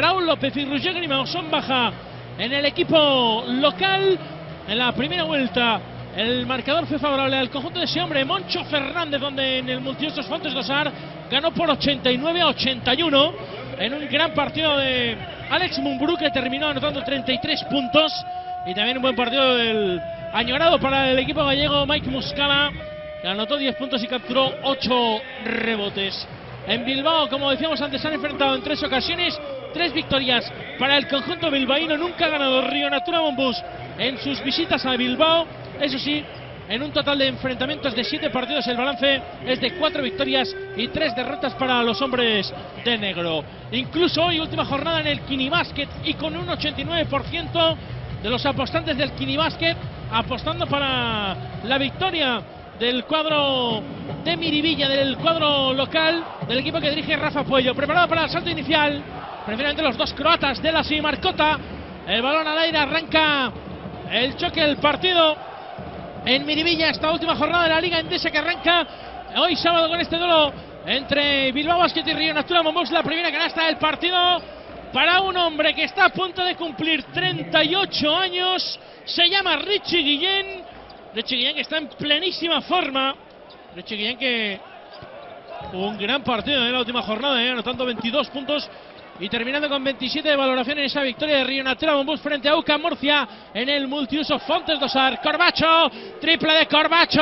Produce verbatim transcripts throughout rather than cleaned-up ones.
Raúl López y Roger Grima son baja en el equipo local. En la primera vuelta el marcador fue favorable al conjunto de ese hombre, Moncho Fernández, donde en el Multiusos Fontes Dosar ganó por ochenta y nueve a ochenta y uno en un gran partido de Alex Mumbrú, que terminó anotando treinta y tres puntos, y también un buen partido del añorado para el equipo gallego Mike Muscala, que anotó diez puntos y capturó ocho rebotes. En Bilbao, como decíamos antes, se han enfrentado en tres ocasiones, tres victorias para el conjunto bilbaíno. Nunca ha ganado Río Natura Monbus en sus visitas a Bilbao. Eso sí, en un total de enfrentamientos de siete partidos, el balance es de cuatro victorias y tres derrotas para los hombres de negro. Incluso hoy, última jornada en el Kini Basket, y con un ochenta y nueve por ciento de los apostantes del Kini Basket apostando para la victoria del cuadro de Miribilla, del cuadro local, del equipo que dirige Rafa Puello. Preparado para el salto inicial, preferentemente los dos croatas, Delas y Marcota. El balón al aire, arranca el choque del partido en Miribilla, esta última jornada de la Liga Endesa, que arranca hoy sábado con este duelo entre Bilbao Basket y Río Natura Monbus. La primera canasta del partido para un hombre que está a punto de cumplir treinta y ocho años. Se llama Richie Guillén. Richie Guillén, que está en plenísima forma. Richie Guillén, que jugó un gran partido en la última jornada, ¿eh? Anotando veintidós puntos y terminando con veintisiete de valoración en esa victoria de Río Natura Monbus frente a U C A M Murcia en el Multiuso Fontes Dosar. Corbacho, triple de Corbacho,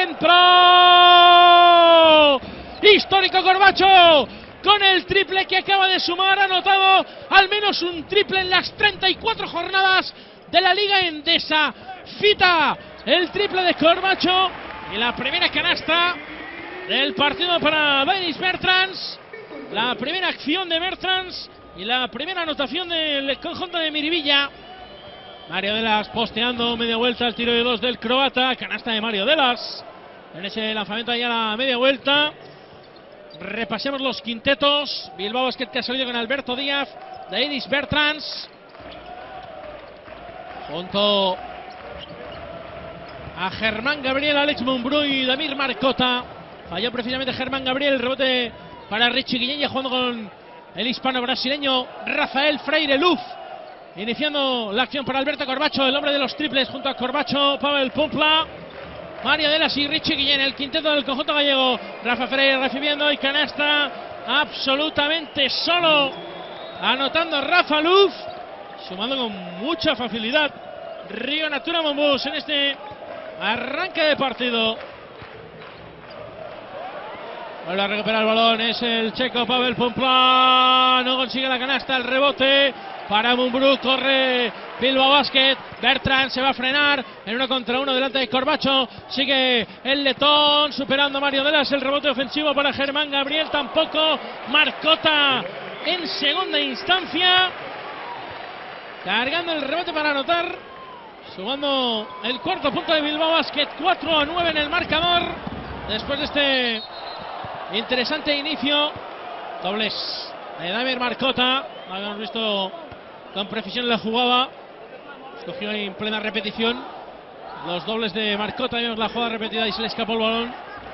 dentro. Histórico Corbacho, con el triple que acaba de sumar, ha anotado al menos un triple en las treinta y cuatro jornadas de la Liga Endesa. Fita el triple de Corbacho y la primera canasta del partido para Dennis Bertrands. La primera acción de Bertrands y la primera anotación del conjunto de Miribilla. Mario Delas posteando media vuelta, el tiro de dos del croata. Canasta de Mario Delas en ese lanzamiento allá a la media vuelta. Repasemos los quintetos. Bilbao Basket, que ha salido con Alberto Díaz, Dennis Bertrands, junto a Germán Gabriel, Alex Mumbrú y Damir Marcota. Falló precisamente Germán Gabriel, el rebote para Richie Guillén, ya jugando con el hispano-brasileño Rafael Freire Luz. Iniciando la acción para Alberto Corbacho, el hombre de los triples, junto a Corbacho, Pavel Pumpla, Mario Delas y Richie Guillén, el quinteto del conjunto gallego. Rafa Freire recibiendo y canasta absolutamente solo, anotando Rafa Luz, sumando con mucha facilidad Río Natura Monbus en este arranque de partido. Vuelve a recuperar el balón, es el checo Pavel Pumpla, no consigue la canasta, el rebote para Mumbrú, corre Bilbao Basket. Bertrands se va a frenar en uno contra uno delante de Corbacho, sigue el letón superando a Mario Delas, el rebote ofensivo para Germán Gabriel, tampoco. Marcota en segunda instancia, cargando el rebote para anotar, sumando el cuarto punto de Bilbao Basket. Cuatro a nueve en el marcador después de este interesante inicio. Dobles de Damir Marcota, habíamos visto con precisión la jugada, escogió en plena repetición los dobles de Marcota, vimos la jugada repetida y se le escapó el balón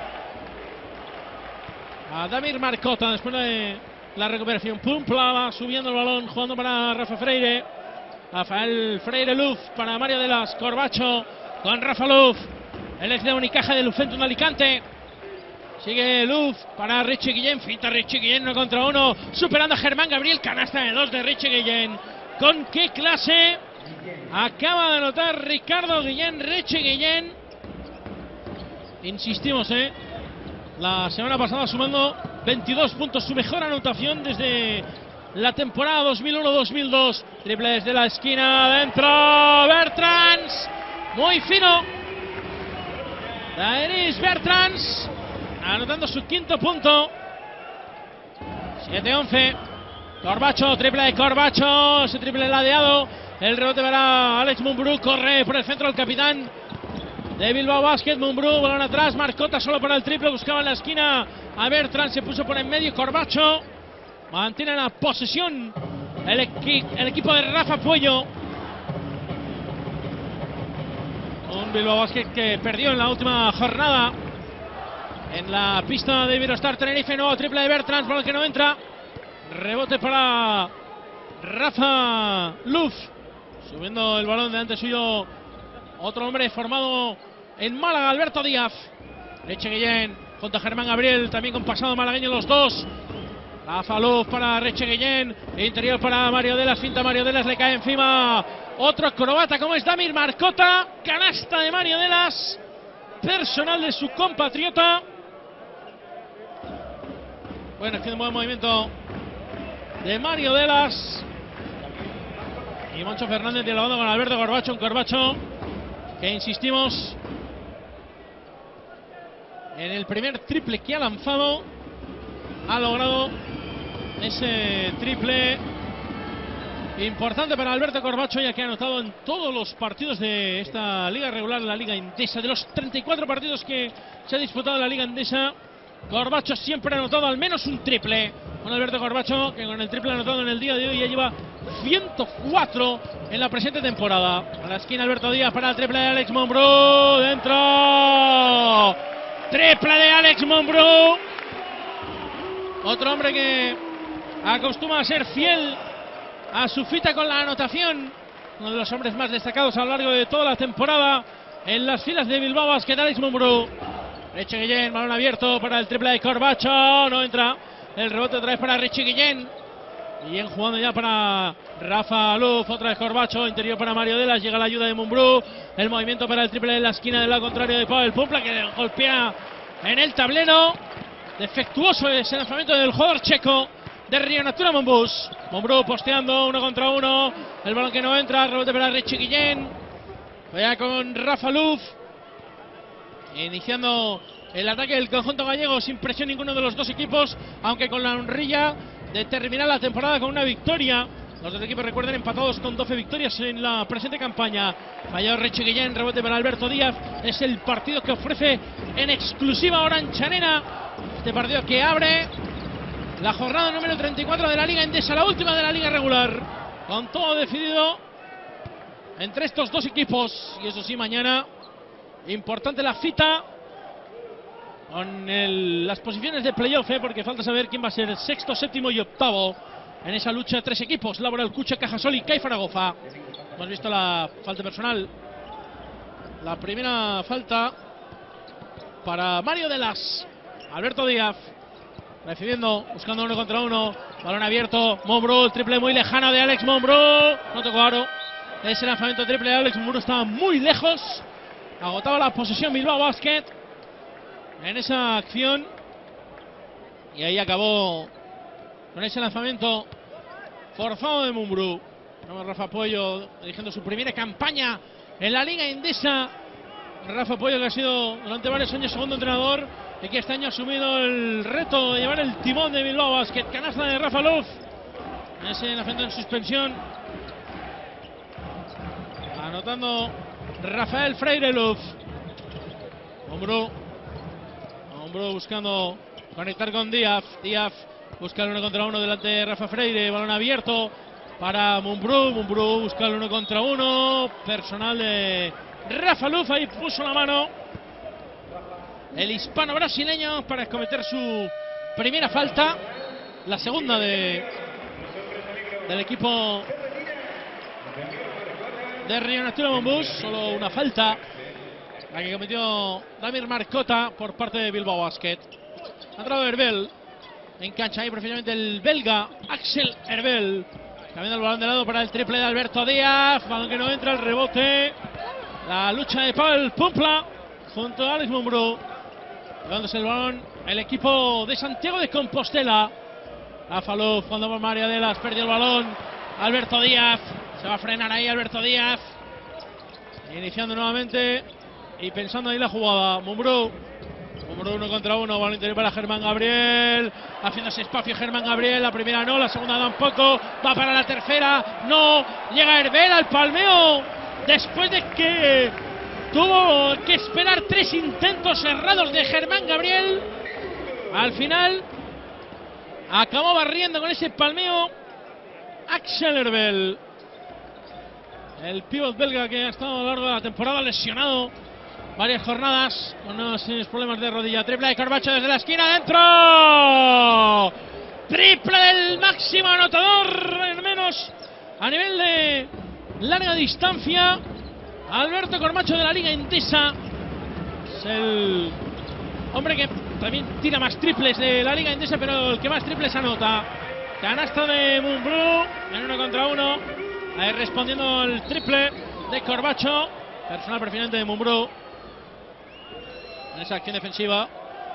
a Damir Marcota después de la recuperación. Pumpla va subiendo el balón, jugando para Rafa Freire, Rafael Freire Luz para Mario Delas. Corbacho con Rafa Luz, el ex de Unicaja de Lucentum Alicante. Sigue Luz para Richie Guillén, finta Richie Guillén, uno contra uno, superando a Germán Gabriel, canasta de dos de Richie Guillén. ¿Con qué clase acaba de anotar Ricardo Guillén, Richie Guillén? Insistimos, eh, la semana pasada sumando veintidós puntos, su mejor anotación desde la temporada dos mil uno dos mil dos. Triple desde la esquina, dentro, Bertrands, muy fino, Dennis Bertrands, anotando su quinto punto. siete once. Corbacho, triple de Corbacho, ese triple ladeado, el rebote para Alex Mumbrú, corre por el centro el capitán de Bilbao Basket. Mumbrú, balón atrás, Marcota solo para el triple, buscaba en la esquina a Bertrands, se puso por en medio. Corbacho mantiene la posesión el, equi el equipo de Rafa Puello. Un Bilbao Basket que perdió en la última jornada en la pista de Iberostar Tenerife. Nuevo triple de Bertrands, balón que no entra, rebote para Rafa Luz, subiendo el balón delante suyo, otro hombre formado en Málaga, Alberto Díaz. Reche Guillén junto a Germán Gabriel, también con pasado malagueño los dos. Rafa Luz para Reche Guillén, interior para Mario Delas, finta Mario Delas, le cae encima otro acrobata como es Damir Marcota, canasta de Mario Delas, personal de su compatriota. Bueno, haciendo un buen movimiento de Mario Delas. Y Moncho Fernández dialogando con Alberto Corbacho, un Corbacho que, insistimos, en el primer triple que ha lanzado ha logrado ese triple importante para Alberto Corbacho, ya que ha anotado en todos los partidos de esta liga regular, la liga endesa. De los treinta y cuatro partidos que se ha disputado en la liga endesa, Corbacho siempre ha anotado al menos un triple. Con Alberto Corbacho, que con el triple anotado en el día de hoy ya lleva ciento cuatro en la presente temporada. A la esquina Alberto Díaz para el triple de Alex Mombrú, dentro. Triple de Alex Mombrú. Otro hombre que acostumbra a ser fiel a su cita con la anotación. Uno de los hombres más destacados a lo largo de toda la temporada en las filas de Bilbao Basket, Alex Mombrú. Reche Guillén, balón abierto para el triple de Corbacho, no entra. El rebote otra vez para Reche Guillén. Guillén jugando ya para Rafa Luz, otra vez Corbacho, interior para Mario Delas, llega la ayuda de Mombrú. El movimiento para el triple en la esquina del lado contrario de Pavel Pumpla, que golpea en el tablero. Defectuoso ese lanzamiento del jugador checo de Río Natura Monbus. Mombrú posteando uno contra uno. El balón que no entra, rebote para Reche Guillén. Vaya con Rafa Luz. Iniciando el ataque del conjunto gallego sin presión ninguno de los dos equipos, aunque con la honrilla de terminar la temporada con una victoria. Los dos equipos, recuerden, empatados con doce victorias en la presente campaña. Fallado Reche Guillén, rebote para Alberto Díaz. Es el partido que ofrece en exclusiva Orange Arena. Este partido que abre la jornada número treinta y cuatro de la Liga Endesa, la última de la Liga regular. Con todo decidido entre estos dos equipos. Y eso sí, mañana importante la cita con el, las posiciones de playoff, ¿eh? Porque falta saber quién va a ser el sexto, séptimo y octavo en esa lucha de tres equipos: Laboral, Cucha, Cajasol y C A I Zaragoza. Hemos visto la falta personal, la primera falta para Mario Delas. Alberto Díaz recibiendo, buscando uno contra uno, balón abierto, Mombrú, el triple muy lejano de Alex Mombrú, no tocó aro. Ese lanzamiento triple de Alex Mombrú estaba muy lejos. Agotaba la posesión Bilbao Basket en esa acción. Y ahí acabó con ese lanzamiento forzado de Mombrú. Rafa Pollo dirigiendo su primera campaña en la Liga Endesa. Rafa Pollo, que ha sido durante varios años segundo entrenador y que este año ha asumido el reto de llevar el timón de Bilbao Basket. Canasta de Rafa Luz. Ese lanzamiento en suspensión. Anotando Rafael Freire Luz. Mombrú. Mombrú buscando conectar con Díaz. Díaz busca el uno contra uno delante de Rafa Freire. Balón abierto para Mombrú. Mombrú busca el uno contra uno. Personal de Rafa Luz. Ahí puso la mano el hispano brasileño para cometer su primera falta. La segunda de del equipo de Río Natura Monbus. Solo una falta la que cometió Damir Marcota por parte de Bilbao Basket. Ha entrado Herbel en cancha, ahí precisamente el belga Axel Herbel, cambiando el balón de lado para el triple de Alberto Díaz. Balón que no entra, el rebote, la lucha de Pavel Pumpla junto a Alex Mombrú. Llevándose el balón el equipo de Santiago de Compostela. Rafa Luz, cuando por Mario Delas, perdió el balón Alberto Díaz. Se va a frenar ahí Alberto Díaz. Iniciando nuevamente y pensando ahí la jugada. Mombrú. Mombrú uno contra uno. Balón interior para Germán Gabriel. Haciéndose espacio Germán Gabriel. La primera no, la segunda tampoco. Va para la tercera. No. Llega Herbel al palmeo. Después de que tuvo que esperar tres intentos cerrados de Germán Gabriel. Al final acabó barriendo con ese palmeo Axel Herbel, el pívot belga que ha estado a lo largo de la temporada lesionado varias jornadas con unos problemas de rodilla. Triple de Corbacho desde la esquina, dentro. triple del máximo anotador, en menos a nivel de larga distancia. Alberto Corbacho de la Liga Endesa es el hombre que también tira más triples de la Liga Endesa, pero el que más triples anota. Canasta de Mumbrú en uno contra uno. Ahí respondiendo el triple de Corbacho. Personal preferente de Mumbrú en esa acción defensiva.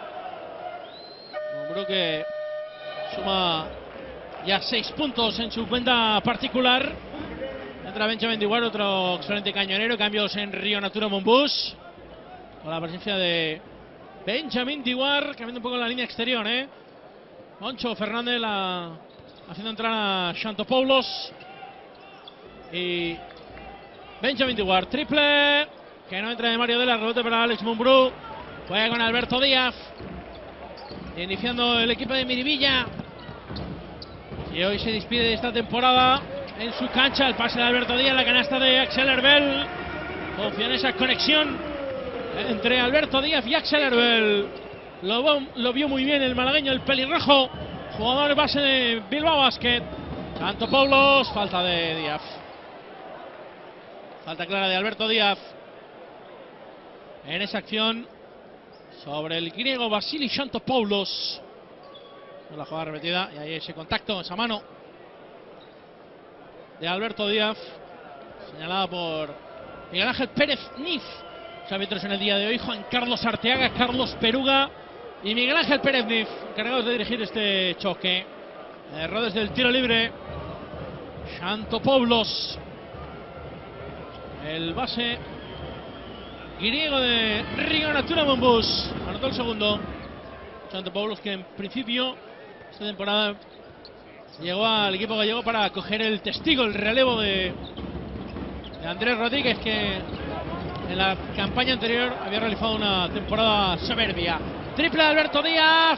Mumbrú que suma ya seis puntos en su cuenta particular. Entra Benjamin Dewar, otro excelente cañonero. Cambios en Río Natura Monbus, con la presencia de Benjamin Dewar, cambiando un poco la línea exterior, ¿eh? Moncho Fernández la, haciendo entrar a Xantopoulos. Y Benjamin Dewar, triple, que no entra de Mario Dela, rebote para Alex Mumbrú. Juega con Alberto Díaz, iniciando el equipo de Miribilla, y hoy se despide de esta temporada en su cancha. El pase de Alberto Díaz, la canasta de Axel Herbel. Confía en esa conexión entre Alberto Díaz y Axel Herbel. Lo, lo vio muy bien el malagueño, el pelirrojo, jugador base de Bilbao Basket. Xantopoulos, falta de Díaz. Falta clara de Alberto Díaz en esa acción sobre el griego Vasili Xantopoulos. La jugada repetida y ahí ese contacto, esa mano de Alberto Díaz, señalada por Miguel Ángel Pérez Niz. Los árbitros en el día de hoy: Juan Carlos Arteaga, Carlos Peruga y Miguel Ángel Pérez Niz, encargados de dirigir este choque. Error desde el tiro libre. Xantopoulos, el base griego de Río Natura Monbus, anotó el segundo. Xantopoulos, que en principio esta temporada llegó al equipo gallego para coger el testigo, el relevo de, de Andrés Rodríguez, que en la campaña anterior había realizado una temporada soberbia. Triple de Alberto Díaz,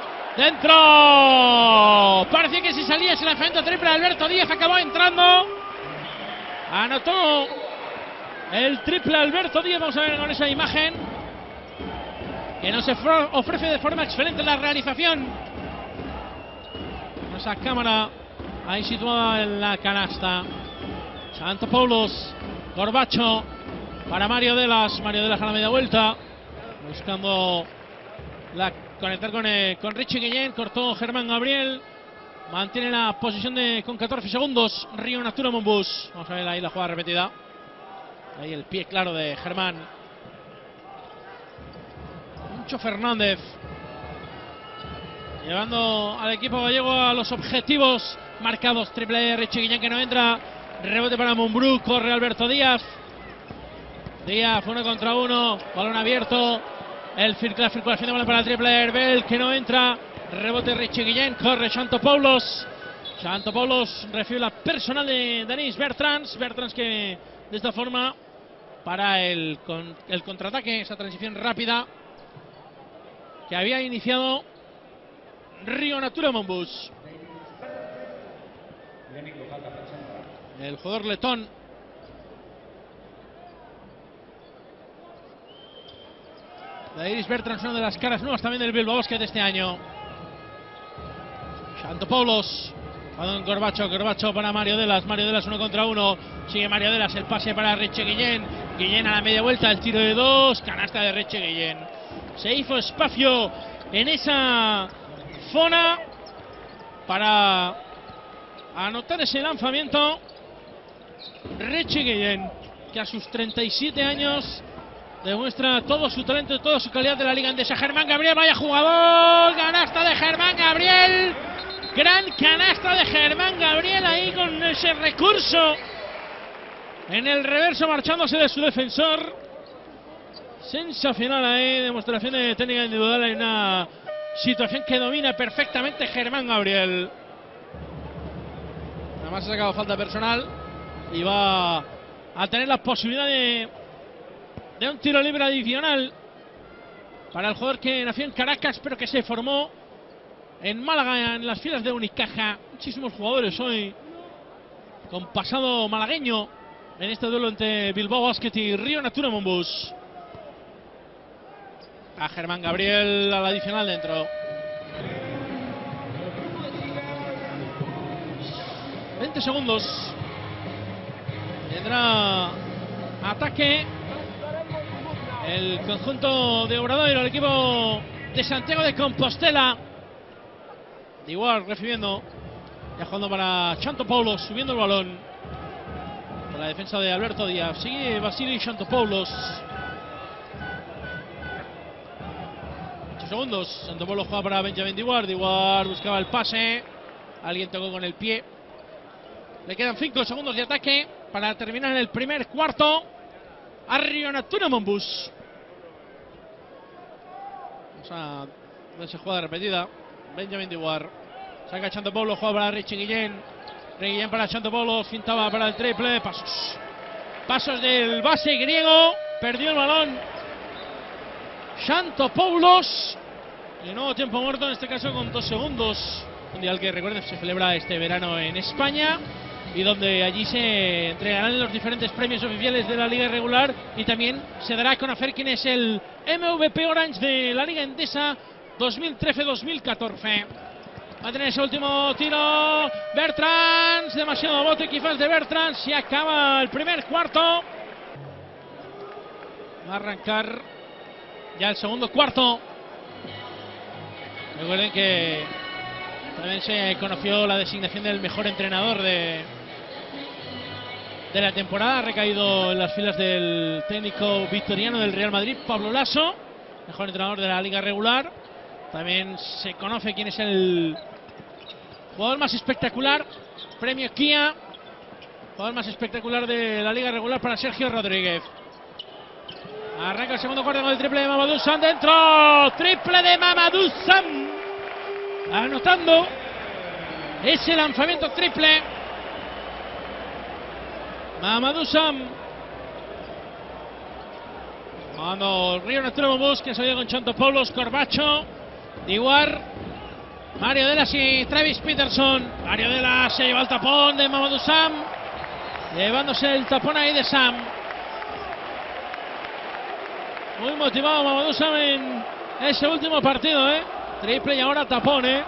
dentro. Parecía que si salía ese lanzamiento triple de Alberto Díaz, acabó entrando. Anotó el triple Alberto Díaz. Vamos a ver con esa imagen que nos ofrece de forma excelente la realización. Esa cámara ahí situada en la canasta. Xantopoulos, Corbacho para Mario Delas. Mario Delas a la media vuelta, buscando la, conectar con, eh, con Richie Guillén. Cortó Germán Gabriel. Mantiene la posición de con catorce segundos Río Natura Monbus. Vamos a ver ahí la jugada repetida. Ahí el pie claro de Germán. Moncho Fernández llevando al equipo gallego a los objetivos marcados. Triple de Richie Guillén, que no entra. Rebote para Mumbrú. Corre Alberto Díaz. Díaz uno contra uno. Balón abierto. El circula, circulación de balón para el triple de Herbel, que no entra. Rebote Richie Guillén. Corre Xantopoulos. Xantopoulos recibe la personal de Denis Bertrands. Bertrands que de esta forma para el, con, el contraataque, esa transición rápida que había iniciado Río Natura Monbus. El jugador letón Denis Bertrands, una de las caras nuevas también del Bilbao Basket de este año. Xantopoulos, con Corbacho, Corbacho para Mario Delas. Mario Delas uno contra uno. Sigue Mario Delas, el pase para Richie Guillén. Guillén a la media vuelta, el tiro de dos. Canasta de Richie Guillén. Se hizo espacio en esa zona para anotar ese lanzamiento. Richie Guillén, que a sus treinta y siete años demuestra todo su talento y toda su calidad de la Liga Endesa. Germán Gabriel, vaya jugador. Canasta de Germán Gabriel. Gran canasta de Germán Gabriel ahí con ese recurso en el reverso, marchándose de su defensor. Sensacional ahí, demostración de técnica individual en una situación que domina perfectamente Germán Gabriel. Además ha sacado falta personal y va a tener la posibilidad de, de un tiro libre adicional para el jugador que nació en Caracas pero que se formó en Málaga, en las filas de Unicaja. Muchísimos jugadores hoy con pasado malagueño en este duelo entre Bilbao Basket y Río Natura Monbus. A Germán Gabriel al adicional dentro. veinte segundos. Tendrá ataque el conjunto de Obradoiro, el equipo de Santiago de Compostela. Dewar recibiendo, ya jugando para Chantopoulos, subiendo el balón con la defensa de Alberto Díaz. Sigue Vasily Chantopoulos. ocho segundos. Chantopoulos juega para Benjamin Dewar. Dewar buscaba el pase, alguien tocó con el pie. Le quedan cinco segundos de ataque para terminar el primer cuarto. Arrionatuna Monbus. Vamos a ver si juega de repetida. Benjamin Dewar. Saca Chantopoulos, juega para Richie Guillén. Guillén para Chantopoulos, fintaba para el triple. Pasos. Pasos del base griego. Perdió el balón Chantopoulos. Y nuevo tiempo muerto, en este caso con dos segundos. Mundial que, recuerden, se celebra este verano en España, y donde allí se entregarán los diferentes premios oficiales de la Liga Regular, y también se dará a conocer quién es el M V P Orange de la Liga Endesa dos mil trece dos mil catorce. Va a tener ese último tiro Bertrands, demasiado bote quizás de Bertrands, y acaba el primer cuarto. Va a arrancar ya el segundo cuarto. Recuerden que también se conoció la designación del mejor entrenador de, de la temporada. Ha recaído en las filas del técnico victoriano del Real Madrid, Pablo Lasso, mejor entrenador de la Liga Regular. También se conoce quién es el jugador más espectacular, premio Kia, jugador más espectacular de la Liga Regular para Sergio Rodríguez. Arranca el segundo cuarto con el triple de Mamadou Sam dentro. Triple de Mamadou Sam. Anotando ese lanzamiento triple. Mamadou Sam. Cuando Arrionatuna Monbus, que ha salido con Chantopoulos, Corbacho, Dewar, Mario Delas y Travis Peterson. Mario Delas se lleva el tapón de Mamadou Sam, llevándose el tapón ahí de Sam. Muy motivado Mamadou Sam en ese último partido, ¿eh? Triple y ahora tapón, ¿eh?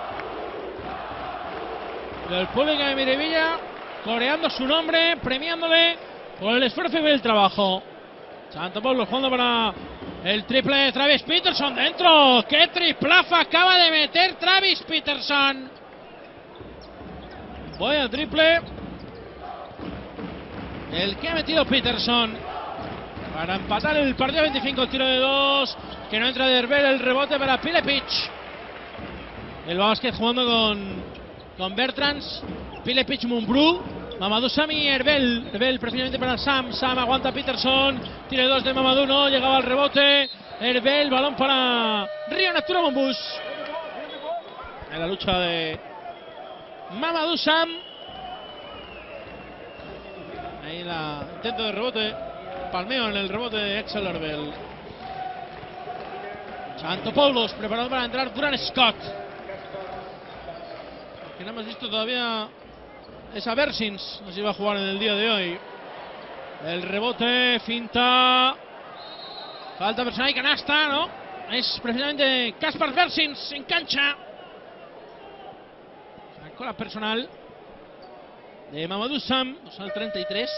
El público de Miribilla coreando su nombre, premiándole por el esfuerzo y el trabajo. Chantopoulos jugando para el triple de Travis Peterson dentro. ¡Qué triplazo acaba de meter Travis Peterson! Voy al triple. El que ha metido Peterson para empatar el partido. Veinticinco, tiro de dos, que no entra de Herbel, el rebote para Pilepic. El básquet jugando con, con Bertrands, Pilepic, Mumbrú, Mamadou Sam y Herbel. Herbel precisamente para Sam, Sam aguanta Peterson, tiro de dos de Mamadou, no, llegaba al rebote. Herbel, balón para Arrionatuna Monbus. En la lucha de Mamadou Sam. Ahí la intento de rebote. Palmeo en el rebote de Axel Herbel. Chantopoulos preparado para entrar Durant Scott. Que no hemos visto todavía esa Versins. No sé si va a jugar en el día de hoy. El rebote, finta. Falta personal y canasta, ¿no? Es precisamente Caspar Versins en cancha. Sacó la personal de Mamadou Sam, al treinta y tres.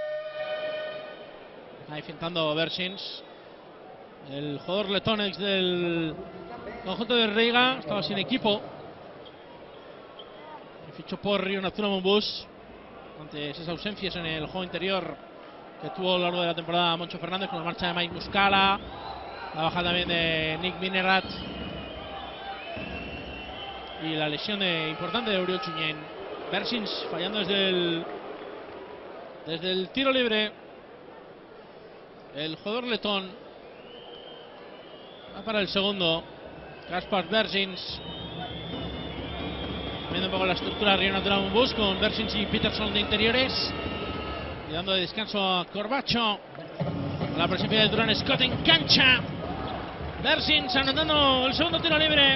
Ahí fintando Versins. El jugador letón ex del conjunto de Riga, estaba sin equipo. Y fichó por Arrionatuna Monbus ante esas ausencias en el juego interior que tuvo a lo largo de la temporada Moncho Fernández, con la marcha de Mike Muscala, la baja también de Nick Minerat y la lesión de, importante de Oriol Chuñén. Versins fallando desde el, desde el tiro libre. El jugador letón va para el segundo. Caspar Versins. Viendo un poco la estructura de Arrionatuna Monbus con Versins y Peterson de interiores. Y dando de descanso a Corbacho. La presencia de Durant Scott en cancha. Versins anotando el segundo tiro libre.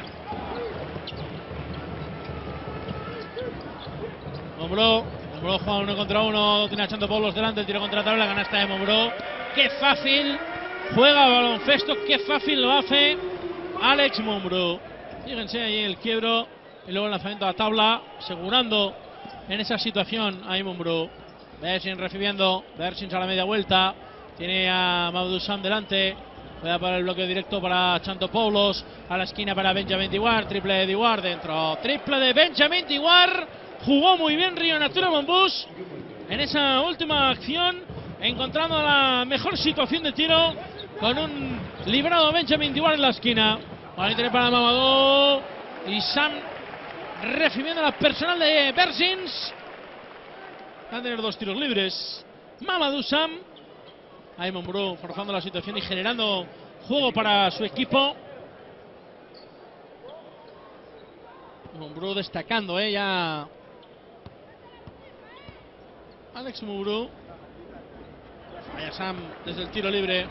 Mombró. Mombró juega uno contra uno. Tiene a Chantopoulos delante. El tiro contra tabla. Canasta de Mombró. Qué fácil juega baloncesto. Qué fácil lo hace Alex Mombró. Fíjense ahí el quiebro. Y luego el lanzamiento a tabla. Asegurando en esa situación. Ahí Mumbrú. Bersin recibiendo. Bersin a la media vuelta. Tiene a Mamadou Sam delante. Juega para el bloqueo directo para Chantopoulos. A la esquina para Benjamin Dewar. Triple de Dewar dentro. Triple de Benjamin Dewar. Jugó muy bien Rio Natura Montbus en esa última acción, encontrando la mejor situación de tiro con un librado Benjamin Dewar en la esquina. Ahí tiene para Mamadou. Y Sam recibiendo la personal de Bersins. Va a tener dos tiros libres Mamadou Sam. Ahí Mumbrú forzando la situación y generando juego para su equipo. Mumbrú destacando, eh, ya Alex Mumbrú. Falla Sam desde el tiro libre.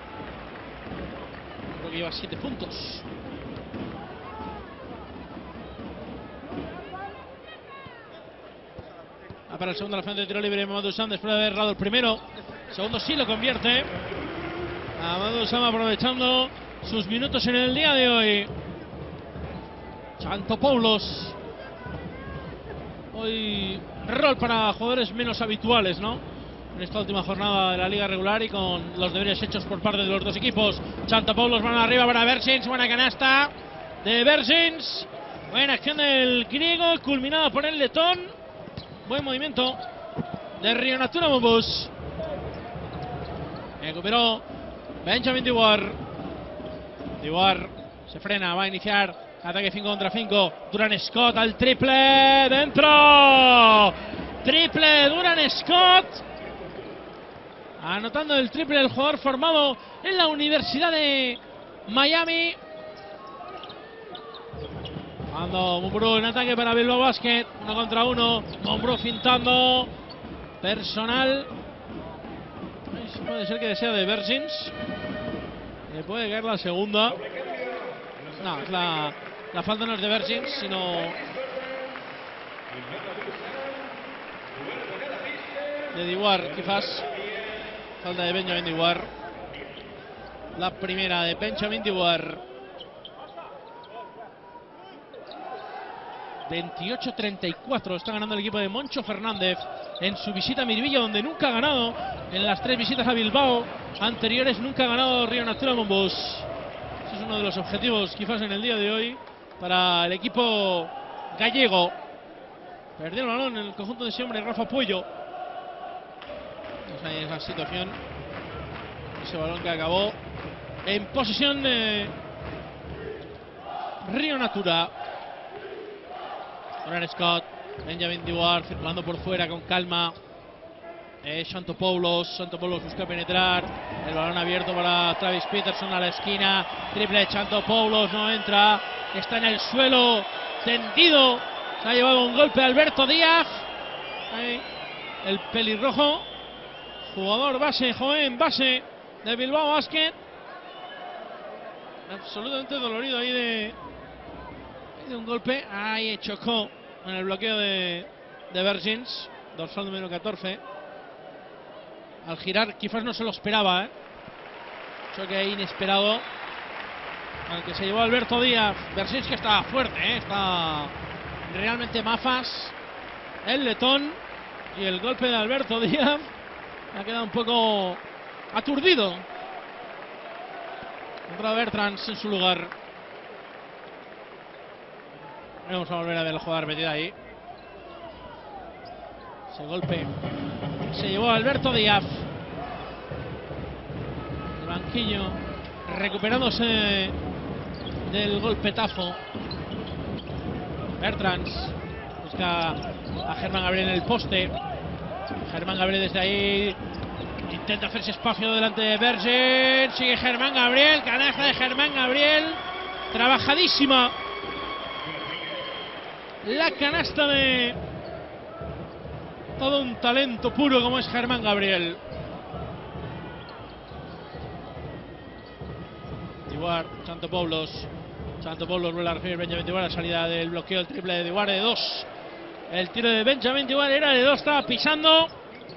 Creo que lleva siete puntos. Va para el segundo a la frente de tiro libre Mamadou Sam después de haber errado el primero. El segundo sí lo convierte. Mamadou Sam aprovechando sus minutos en el día de hoy. Chantopoulos. Hoy rol para jugadores menos habituales, ¿no? En esta última jornada de la liga regular y con los deberes hechos por parte de los dos equipos. Chantopoulos van arriba para Bersins. Buena canasta de Bersins. Buena acción del griego, culminada por el letón. Buen movimiento de Rio Natura Montbus. Recuperó Benjamin Dewar. Dewar se frena, va a iniciar ataque cinco contra cinco. Durant Scott al triple. Dentro. Triple Durant Scott. Anotando el triple el jugador formado en la Universidad de Miami. Cuando Mumbrú en ataque para Bilbao Basket. Uno contra uno. Mumbrú fintando. Personal. Puede ser que sea de Bersins. Le puede caer la segunda. No, la, la falta no es de Bersins, sino de Dewar, quizás. Falta de Benjamin Dewar. La primera de Benjamin Dewar. veintiocho treinta y cuatro está ganando el equipo de Moncho Fernández en su visita a Miribilla, donde nunca ha ganado. En las tres visitas a Bilbao anteriores nunca ha ganado Rio Natura Montbus. Ese es uno de los objetivos quizás en el día de hoy para el equipo gallego. Perdió el balón en el conjunto de Siombre Rafa Puello. Pues ahí es la situación. Ese balón que acabó en posesión de Rio Natura. Durant Scott, Benjamin Dewar circulando por fuera con calma. Eh, Chantopoulos, Chantopoulos busca penetrar. El balón abierto para Travis Peterson a la esquina. Triple de Chantopoulos, no entra. Está en el suelo, tendido. Se ha llevado un golpe Alberto Díaz. Ahí, el pelirrojo. Jugador base, joven base de Bilbao Basket. Absolutamente dolorido ahí de, de un golpe. Ahí chocó en el bloqueo de, de Bersins, dorsal número catorce. Al girar quizás no se lo esperaba, ¿eh? Choque inesperado al que se llevó Alberto Díaz. Bersins que está fuerte, ¿eh? Está realmente mafas. El letón y el golpe de Alberto Díaz ha quedado un poco aturdido. Entra Bertrands en su lugar. Vamos a volver a ver el jugador metido ahí. Ese golpe se llevó a Alberto Díaz. El banquillo recuperándose del golpetazo. Bertrands busca a Germán Gabriel en el poste. Germán Gabriel desde ahí intenta hacerse espacio delante de Bersins. Sigue Germán Gabriel. Canasta de Germán Gabriel. Trabajadísima la canasta de todo un talento puro como es Germán Gabriel. Dewar, Chantopoulos. Chantopoulos vuelve a recibir Benjamin Dewar. La salida del bloqueo, el triple de Dewar de dos. El tiro de Benjamin Dewar era de dos, estaba pisando.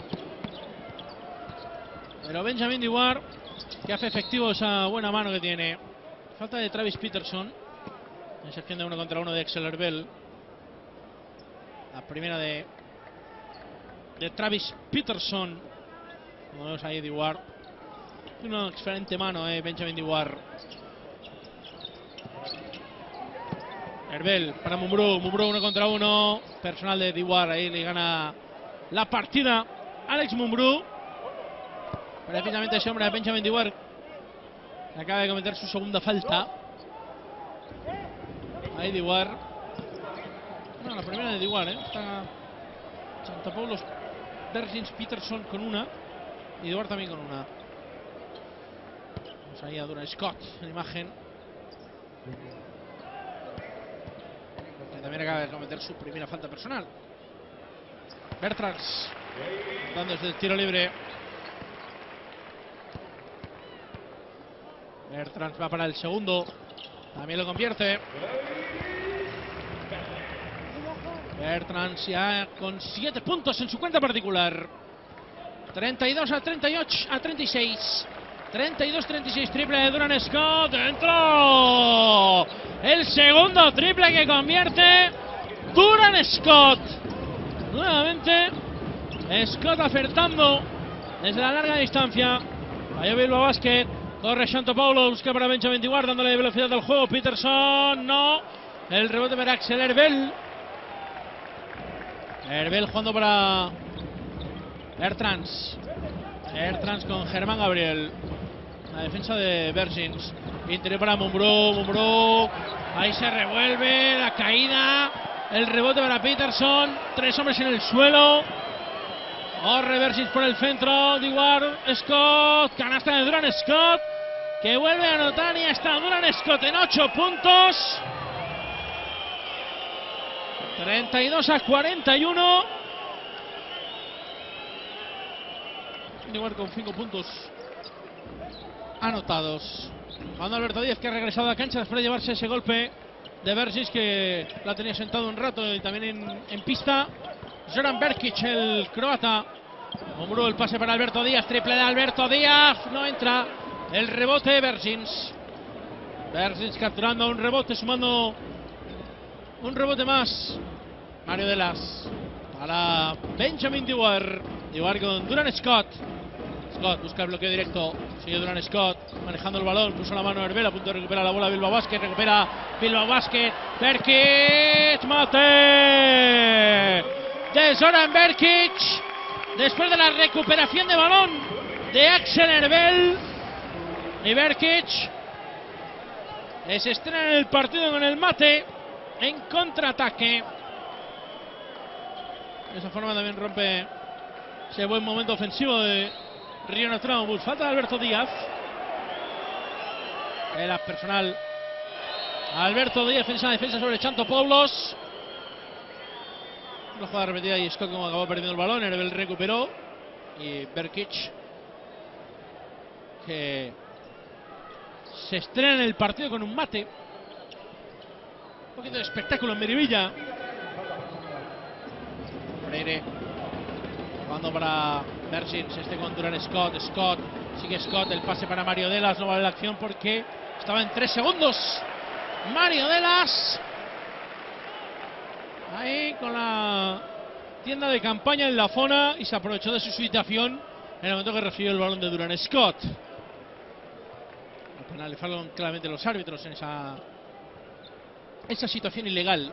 Pero Benjamin Dewar que hace efectivo esa buena mano que tiene. Falta de Travis Peterson. En sección de uno contra uno de Axel Herbel. La primera de, de Travis Peterson. Como vemos ahí, Dewar. Una excelente mano, eh, Benjamin Dewar. Herbel para Mumbrú. Mumbrú uno contra uno. Personal de Dewar. Ahí le gana la partida Alex Mumbrú. Precisamente ese hombre de Benjamin Dewar acaba de cometer su segunda falta. Ahí Dewar. No, la primera de Dewar, ¿eh? Está Santa Paulos, Bergins, Peterson con una. Y Dewar también con una. Vamos ahí a Duran Scott en imagen. Que también acaba de cometer su primera falta personal. Bertrands dando desde el tiro libre. Bertrands va para el segundo. También lo convierte. Bertrands ya con siete puntos en su cuenta particular. treinta y dos a treinta y ocho a treinta y seis. treinta y dos treinta y seis, triple de Duran Scott. Dentro. El segundo triple que convierte Duran Scott. Nuevamente Scott acertando desde la larga distancia. Falló Bilbao Basket. Corre Santopoulos, busca para Benjamin Dewar, dándole velocidad al juego. Peterson, no. El rebote para Axel Herbel. Herbel jugando para Bertrands. Bertrands con Germán Gabriel. La defensa de Bergins. Interior para Mumbrú. Mumbrú. Ahí se revuelve. La caída. El rebote para Peterson. Tres hombres en el suelo. Corre Bergins por el centro. Dewar. Scott. Canasta de Duran Scott. Que vuelve a anotar y está Duran Scott en ocho puntos. treinta y dos a cuarenta y uno. Dewar con cinco puntos anotados. Cuando Alberto Díaz, que ha regresado a la cancha después de llevarse ese golpe de Bergins, que la tenía sentado un rato y también en, en pista. Zoran Berkic, el croata. Mumbrú, el pase para Alberto Díaz. Triple de Alberto Díaz. No entra. El rebote de Bergins. Bergins capturando un rebote, sumando un rebote más. Mario Delas para Benjamin Dewar. Dewar con Duran Scott. Scott busca el bloqueo directo. Sigue Duran Scott manejando el balón. Puso la mano a Herbel, a punto de recuperar la bola Bilbao Basket. Recupera Bilbao Basket. Berkic. Mate de Zoran Berkic. Después de la recuperación de balón de Axel Herbel. Y Berkic se estrena en el partido con el mate en contraataque. De esa forma también rompe ese buen momento ofensivo de Rio Traumbus. Falta de Alberto Díaz. Era personal. Alberto Díaz en esa defensa sobre Santopoulos. La jugada repetida y Scott, como acabó perdiendo el balón. Herbel recuperó. Y Berkic, que se estrena en el partido con un mate. Un poquito de espectáculo en Miribilla. Freire jugando para Bergins, este con Duran Scott. Scott, sigue Scott, el pase para Mario Delas. No vale la acción porque estaba en tres segundos. Mario Delas ahí con la tienda de campaña en la zona y se aprovechó de su situación en el momento que recibió el balón de Duran Scott. Al penal le faltan claramente los árbitros en esa esa situación ilegal.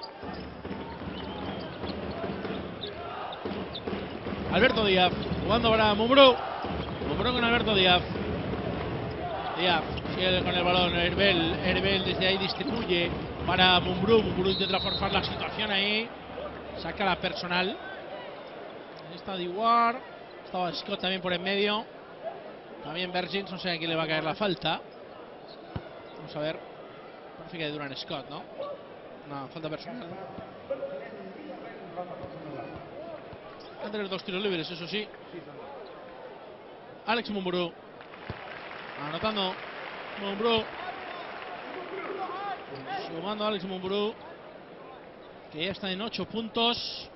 Alberto Díaz jugando para Mumbrú. Mumbrú con Alberto Díaz. Díaz sigue con el balón. Herbel, Herbel desde ahí distribuye para Mumbrú. Mumbrú intenta forzar la situación ahí. Saca la personal. Ahí está Dewar. Estaba Scott también por en medio. También Bergins, no sé a quién le va a caer la falta. Vamos a ver. Parece que de Duran Scott, ¿no? No, falta personal. Va a tener dos tiros libres, eso sí. Alex Mumbrú. Anotando Mumbrú. Sumando Alex Mumbrú, que ya está en ocho puntos.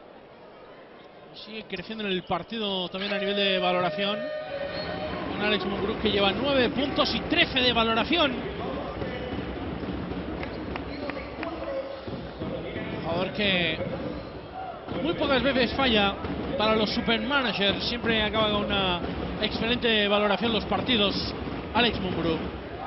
Sigue creciendo en el partido también a nivel de valoración. Con Alex Mumbrú, que lleva nueve puntos y trece de valoración. Jugador que muy pocas veces falla para los supermanagers, siempre acaba con una excelente valoración los partidos. Alex Mumbrú.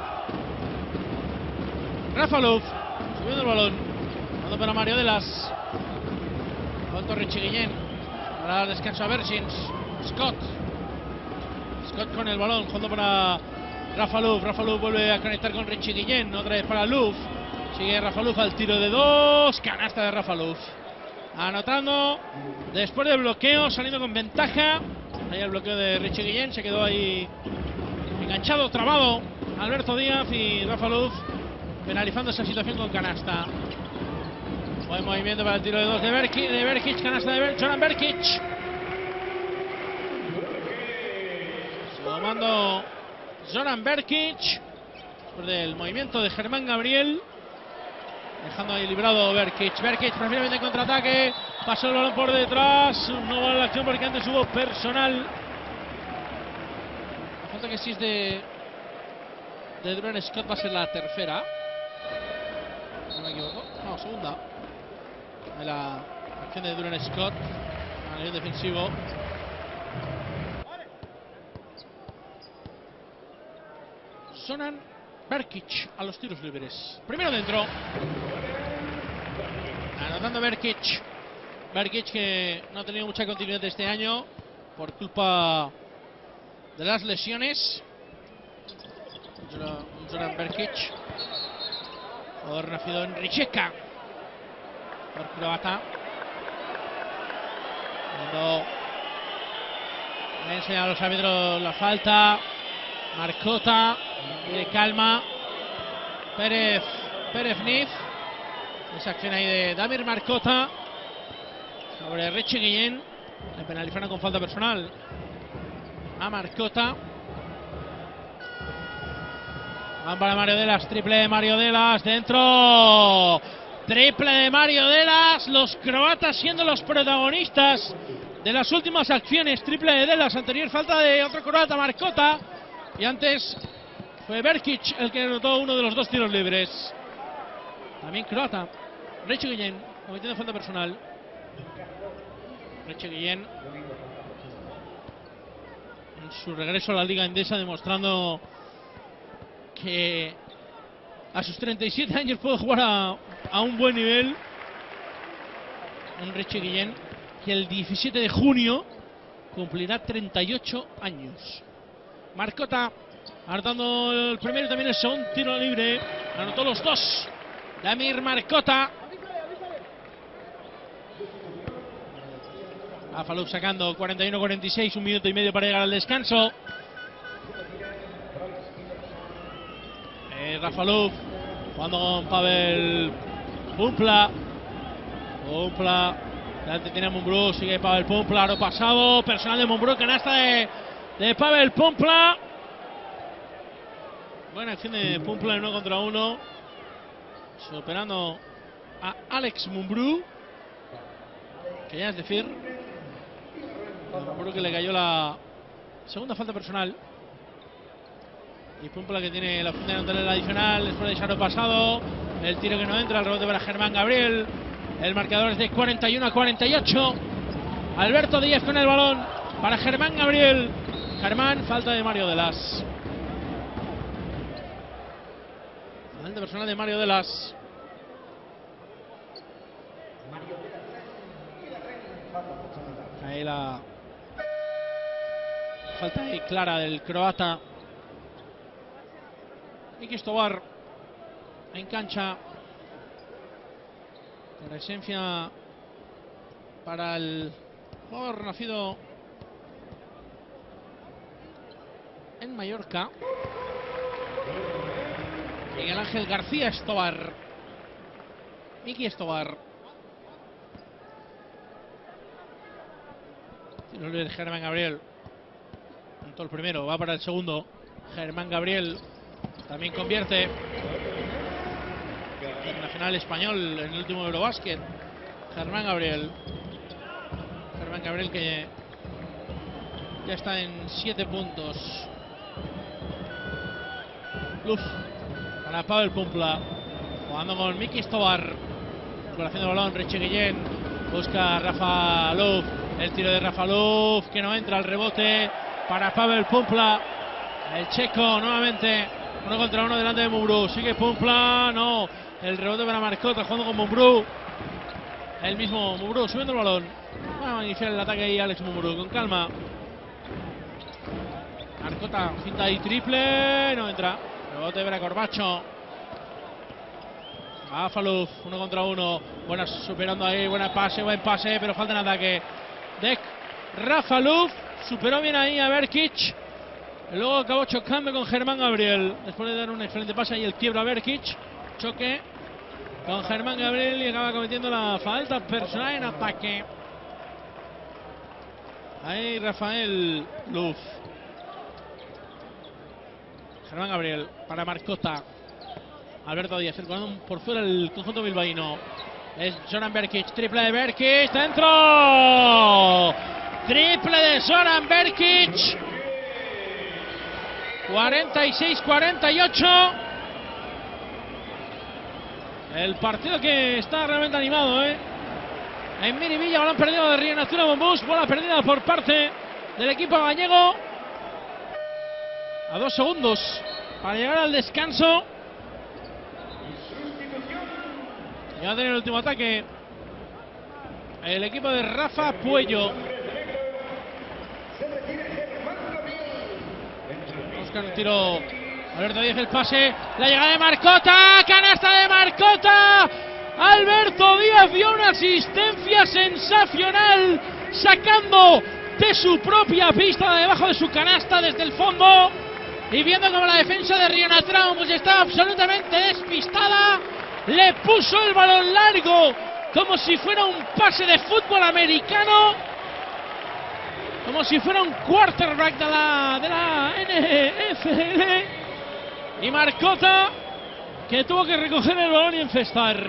Rafa Luz, subiendo el balón, dando para Mario Delas. Con Richie Guillén, para dar descanso a Berchins. Scott. Scott con el balón, jugando para Rafa Luz. Rafa Luz vuelve a conectar con Richie Guillén, otra vez para Luz. Sigue Rafa Luz al tiro de dos, canasta de Rafa Luz. Anotando después del bloqueo, saliendo con ventaja. Ahí el bloqueo de Richie Guillén, se quedó ahí enganchado, trabado Alberto Díaz, y Rafa Luz penalizando esa situación con canasta. Buen movimiento para el tiro de dos de Berkic, de Berkic, canasta de Ber Zoran Berkic. Tomando Zoran Berkic después del movimiento de Germán Gabriel, dejando ahí librado Berkic. Berkic preferiblemente en contraataque, pasó el balón por detrás, no vale la acción porque antes hubo personal. La falta que sí es de de Duran Scott va a ser la tercera, no me equivoco, no, segunda. La acción de Duran Scott a nivel defensivo. Zoran Berkic a los tiros libres. Primero dentro. Anotando Berkic. Berkic, que no ha tenido mucha continuidad este año por culpa de las lesiones. Zoran Berkic, jugador nacido en Rijeka, por croata. Cuando le enseñan a los árbitros la falta, Marcota de calma. Pérez, Pérez Nif. Esa acción ahí de Damir Marcota sobre Richie Guillén. Le penalizaron con falta personal a Marcota. Van para Mario Delas, triple de Mario Delas, dentro. Triple de Mario Delas, los croatas siendo los protagonistas de las últimas acciones. Triple de Delas, anterior falta de otro croata, Marcota. Y antes fue Berkic el que anotó uno de los dos tiros libres. También croata, Richie Guillén, cometiendo falta personal. Richie Guillén en su regreso a la Liga Endesa, demostrando que a sus treinta y siete años puede jugar a, a un buen nivel. Un Richie Guillén que el diecisiete de junio cumplirá treinta y ocho años. Marcota anotando el primero y también el segundo tiro libre. Anotó los dos Damir Marcota. Afalub sacando cuarenta y uno cuarenta y seis, un minuto y medio para llegar al descanso. Eh, Rafalub jugando con Pavel Pumpla. Pumpla. Delante tiene Mumbrú, sigue Pavel Pumpla, aro pasado. Personal de Mumbrú, canasta de, de Pavel Pumpla. Buena acción de Pumpla en uno contra uno. Superando a Alex Mumbrú, que ya es decir, Mumbrú que le cayó la segunda falta personal. Y Pumpla que tiene la opción de anotar el adicional después de ese pasado. El tiro que no entra, el rebote para Germán Gabriel. El marcador es de cuarenta y uno a cuarenta y ocho. Alberto Díaz con el balón para Germán Gabriel. Germán, falta de Mario Delas. Falta personal de Mario Delas. Ahí la falta ahí clara del croata. Miki Stobar en cancha. Presencia para el jugador nacido en Mallorca, Miguel Ángel García Stobar. Miki Stobar. Tiro libre de Germán Gabriel. Anotó el primero, va para el segundo. Germán Gabriel también convierte. Nacional español en el último Eurobásquet. Germán Gabriel. Germán Gabriel que ya está en siete puntos. Luz para Pavel Pumpla. Jugando con Miki Stobar. Recuperación de balón, Richie Guillén. Busca Rafa Luf. El tiro de Rafa Luf que no entra. El rebote para Pavel Pumpla. El checo nuevamente. Uno contra uno delante de Mumbrú. Sigue Pumpla. No. El rebote para Marcotta jugando con Mumbrú. El mismo Mumbrú subiendo el balón. Va a iniciar el ataque ahí Alex Mumbrú. Con calma. Marcotta finta y triple. No entra. Rebote para Corbacho. Rafa Luf. Uno contra uno. Buena superando ahí. Buena pase. Buen pase. Pero falta en ataque. De Rafa Luf. Superó bien ahí a Berkic. Luego acabó chocando con Germán Gabriel. Después de dar un excelente pase ahí el quiebra a Berkic. Choque con Germán Gabriel y acaba cometiendo la falta personal en ataque. Ahí Rafael Luf. Germán Gabriel para Marcotta. Alberto Díaz, el balón por fuera el conjunto bilbaíno. Es Zoran Berkic, triple de Berkic, dentro. Triple de Zoran Berkic. cuarenta y seis cuarenta y ocho. El partido que está realmente animado, ¿eh? En Miribilla, balón perdido de Río Natura Mombús. Bola perdida por parte del equipo gallego. A dos segundos para llegar al descanso. Ya va a tener el último ataque el equipo de Rafa Puello. Busca un tiro Alberto Díaz, el pase, la llegada de Marcotta, canasta de Marcotta. Alberto Díaz dio una asistencia sensacional, sacando de su propia pista, debajo de su canasta, desde el fondo, y viendo como la defensa de Río Natura pues estaba absolutamente despistada, le puso el balón largo como si fuera un pase de fútbol americano, como si fuera un quarterback de la, de la N F L. Y Marcotta, que tuvo que recoger el balón y encestar.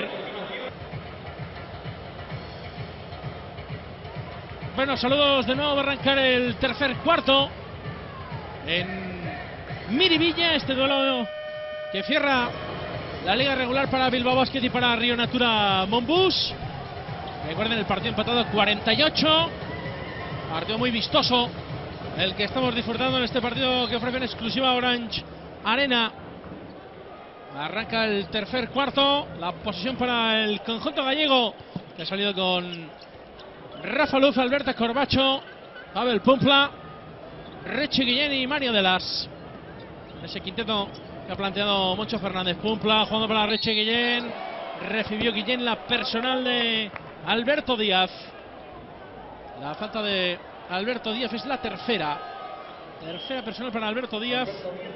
Bueno, saludos de nuevo. Va a arrancar el tercer cuarto en Miribilla. Este duelo que cierra la liga regular para Bilbao Basket y para Río Natura Mombús. Recuerden, el partido empatado cuarenta y ocho. Partido muy vistoso el que estamos disfrutando en este partido que ofrece en exclusiva Orange Arena. Arranca el tercer cuarto. La posición para el conjunto gallego, que ha salido con Rafa Luf, Alberto Corbacho, Pavel Pumpla, Rechi Guillén y Mario Delas. Ese quinteto que ha planteado Moncho Fernández. Pumpla jugando para Rechi Guillén. Recibió Guillén la personal de Alberto Díaz. La falta de Alberto Díaz es la tercera. Tercera personal para Alberto Díaz.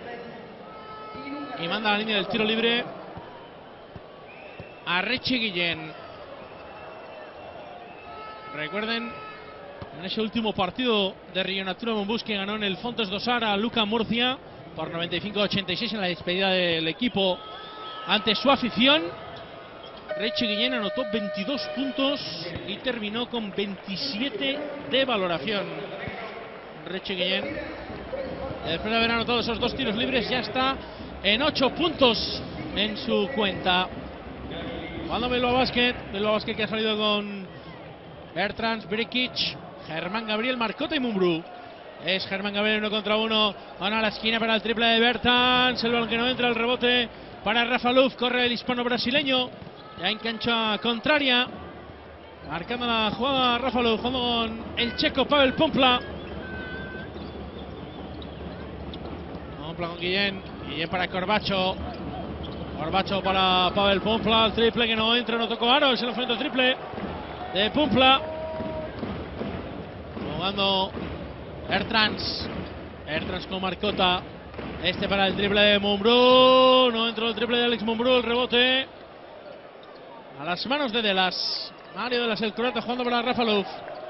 Y manda a la línea del tiro libre a Rechi Guillén. Recuerden, en ese último partido de Río Natura Mombús, que ganó en el Fontes Dosar a Luca Murcia por noventa y cinco a ochenta y seis en la despedida del equipo ante su afición, Rechi Guillén anotó veintidós puntos y terminó con veintisiete de valoración. Rechi Guillén, después de haber anotado esos dos tiros libres, ya está en ocho puntos en su cuenta. Jugando Bilbao Basket, Bilbao Basket que ha salido con Bertrands, Berkic, Germán Gabriel, Marcotta y Mumbrú. Es Germán Gabriel uno contra uno. Van a la esquina para el triple de Bertrands. El balón que no entra, el rebote para Rafa Luf. Corre el hispano brasileño. Ya en cancha contraria. Marcando la jugada Rafa Luf, jugando con el checo Pavel Pumpla. Pumpla con Guillén. Guillén para Corbacho. Corbacho para Pavel Pumpla. El triple que no entra, no tocó aro. Es el enfrento triple de Pumpla. Jugando Bertrands. Bertrands con Marcotta. Este para el triple de Mumbrú. No entró el triple de Alex Mumbrú. El rebote a las manos de Delas. Mario Delas, el croata, jugando para Rafa Luf.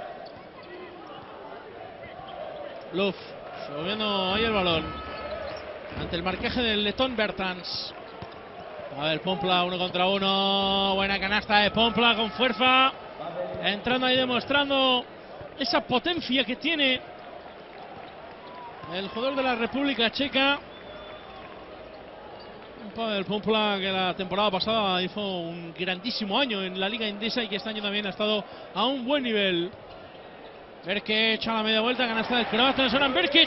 Luf subiendo ahí el balón ante el marcaje del letón Bertrands. A ver, Pumpla uno contra uno. Buena canasta de Pumpla con fuerza. Entrando ahí, demostrando esa potencia que tiene el jugador de la República Checa. Un Pavel Pompla, que la temporada pasada hizo un grandísimo año en la Liga Endesa y que este año también ha estado a un buen nivel. Berkic a la media vuelta, canasta del croata Zoran Berkic.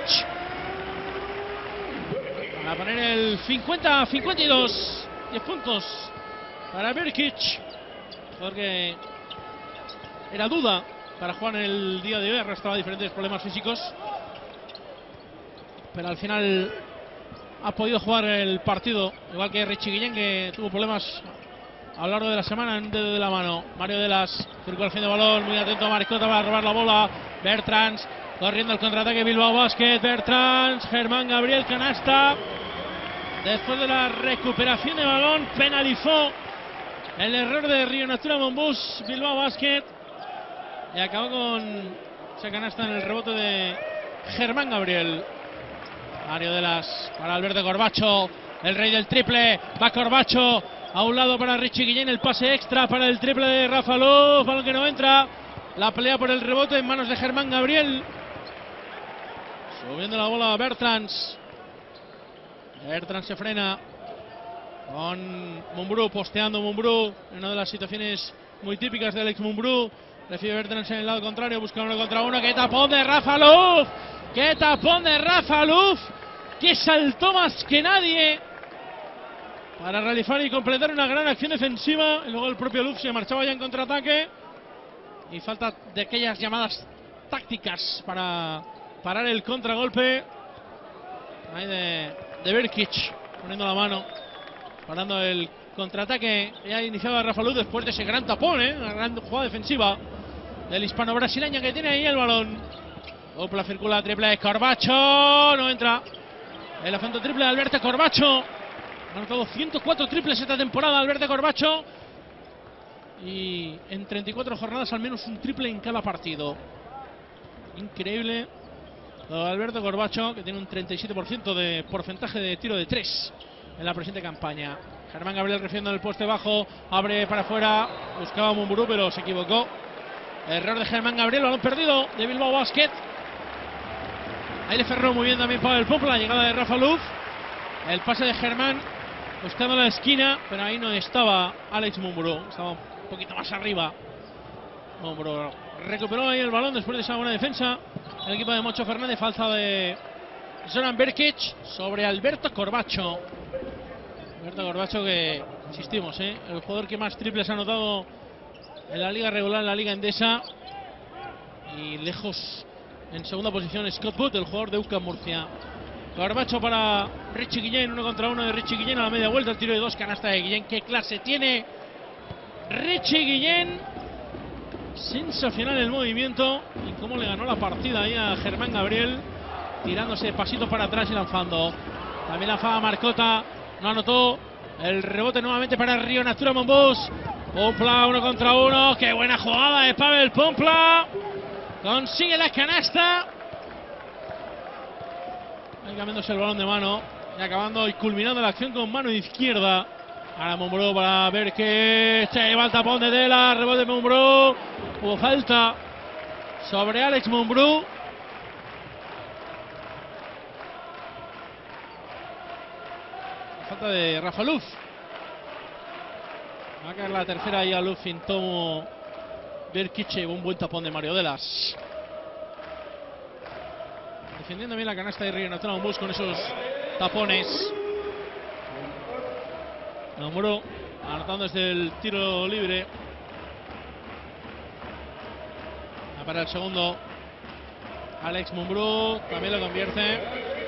Para poner el cincuenta a cincuenta y dos. diez puntos para Berkic. Jugador que era duda para jugar en el día de hoy, arrastraba diferentes problemas físicos, pero al final ha podido jugar el partido, igual que Richie Guillén, que tuvo problemas a lo largo de la semana en dedo de la mano. Mario Delas, circulación de balón, muy atento a Maricota para robar la bola. Bertrands, corriendo el contraataque Bilbao Basket. Bertrands, Germán Gabriel, canasta. Después de la recuperación de balón, penalizó el error de Río Natura Monbus Bilbao Basket y acabó con esa canasta en el rebote de Germán Gabriel. Mario Delas para Alberto Corbacho, el rey del triple. Va Corbacho a un lado para Richie Guillén, el pase extra para el triple de Rafa Luz, balón que no entra. La pelea por el rebote en manos de Germán Gabriel. Subiendo la bola a Bertrands. Bertrands se frena con Mumbrú, posteando Mumbrú, en una de las situaciones muy típicas de Alex Mumbrú. Recibe Bertrands en el lado contrario, busca uno contra uno. ¡Qué tapón de Rafa Luz! ¡Qué tapón de Rafa Luz! ¡Que saltó más que nadie para realizar y completar una gran acción defensiva! Y luego el propio Luz se marchaba ya en contraataque. Y falta de aquellas llamadas tácticas para parar el contragolpe. Ahí de, de Berkic, poniendo la mano, parando el contraataque que ya iniciaba Rafa Luz después de ese gran tapón, ¿eh? Una gran jugada defensiva del hispano-brasileño que tiene ahí el balón. Opla circula, triple de Corbacho, no entra. El afronto triple de Alberto Corbacho. Ha anotado ciento cuatro triples esta temporada Alberto Corbacho. Y en treinta y cuatro jornadas al menos un triple en cada partido. Increíble lo de Alberto Corbacho, que tiene un treinta y siete por ciento de porcentaje de tiro de tres en la presente campaña. Germán Gabriel recibiendo en el poste bajo, abre para afuera, buscaba a Mumbrú pero se equivocó. Error de Germán Gabriel, balón perdido de Bilbao Basket. Ahí le cerró muy bien también Pavel Pompla, la llegada de Rafa Luz. El pase de Germán buscando la esquina, pero ahí no estaba Alex Mumbrú, estaba un poquito más arriba. Mumbrú recuperó ahí el balón después de esa buena defensa el equipo de Moncho Fernández. Falta de Zoran Berkic sobre Alberto Corbacho. Alberto Corbacho, que insistimos, ¿eh? el jugador que más triples ha anotado en la liga regular, en la liga endesa. Y lejos en segunda posición Scott Booth, el jugador de U C A M Murcia. Corbacho para Richie Guillén, uno contra uno de Richie Guillén a la media vuelta, el tiro de dos, canasta de Guillén. Qué clase tiene Richie Guillén, sensacional el movimiento y cómo le ganó la partida ahí a Germán Gabriel, tirándose pasito para atrás y lanzando. También lanzaba Marcota, no anotó. El rebote nuevamente para Río Natura Monbus. Pompla uno contra uno, qué buena jugada de Pavel Pompla, consigue la canasta. Ahí cambiándose el balón de mano y acabando y culminando la acción con mano izquierda. Ahora Mumbrú para ver que se lleva el tapón de Tela, rebote de Mumbrú. Hubo falta sobre Alex Mumbrú. Falta de Rafa Luz. Va a caer la tercera y a Luz Fintomo Berkic, un buen tapón de Mario Delas. Defendiendo bien la canasta de Río Natura Monbus con esos tapones. Mumbrú anotando desde el tiro libre. Para el segundo Alex Mumbrú, también lo convierte.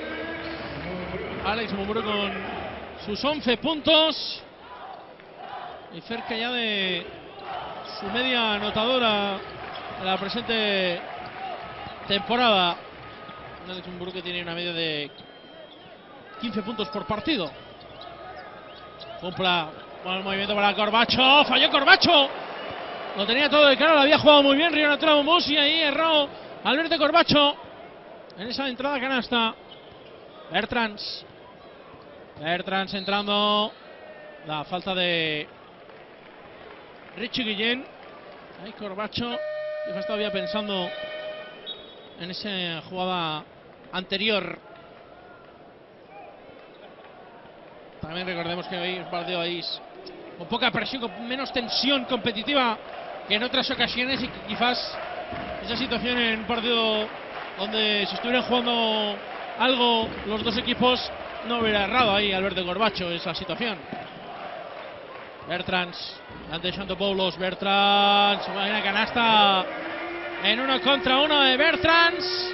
Alex Mumbrú con sus once puntos y cerca ya de su media anotadora de la presente temporada. Alex Mumbrú, que tiene una media de quince puntos por partido. Cumpla con el movimiento para Corbacho, falló Corbacho. Lo tenía todo de cara, lo había jugado muy bien Río Natura Monbus y ahí erró Alberto Corbacho en esa entrada canasta. Bertrands. Bertrands entrando. La falta de Richie Guillén. Ahí Corbacho, que todavía pensando en esa jugada anterior. También recordemos que hoy es un partido ahí con poca presión, con menos tensión competitiva que en otras ocasiones, y que quizás esa situación en un partido donde se estuvieran jugando algo los dos equipos no hubiera errado ahí Alberto Corbacho esa situación. Bertrands ante Xantopoulos. Bertrands, una canasta en uno contra uno de Bertrands.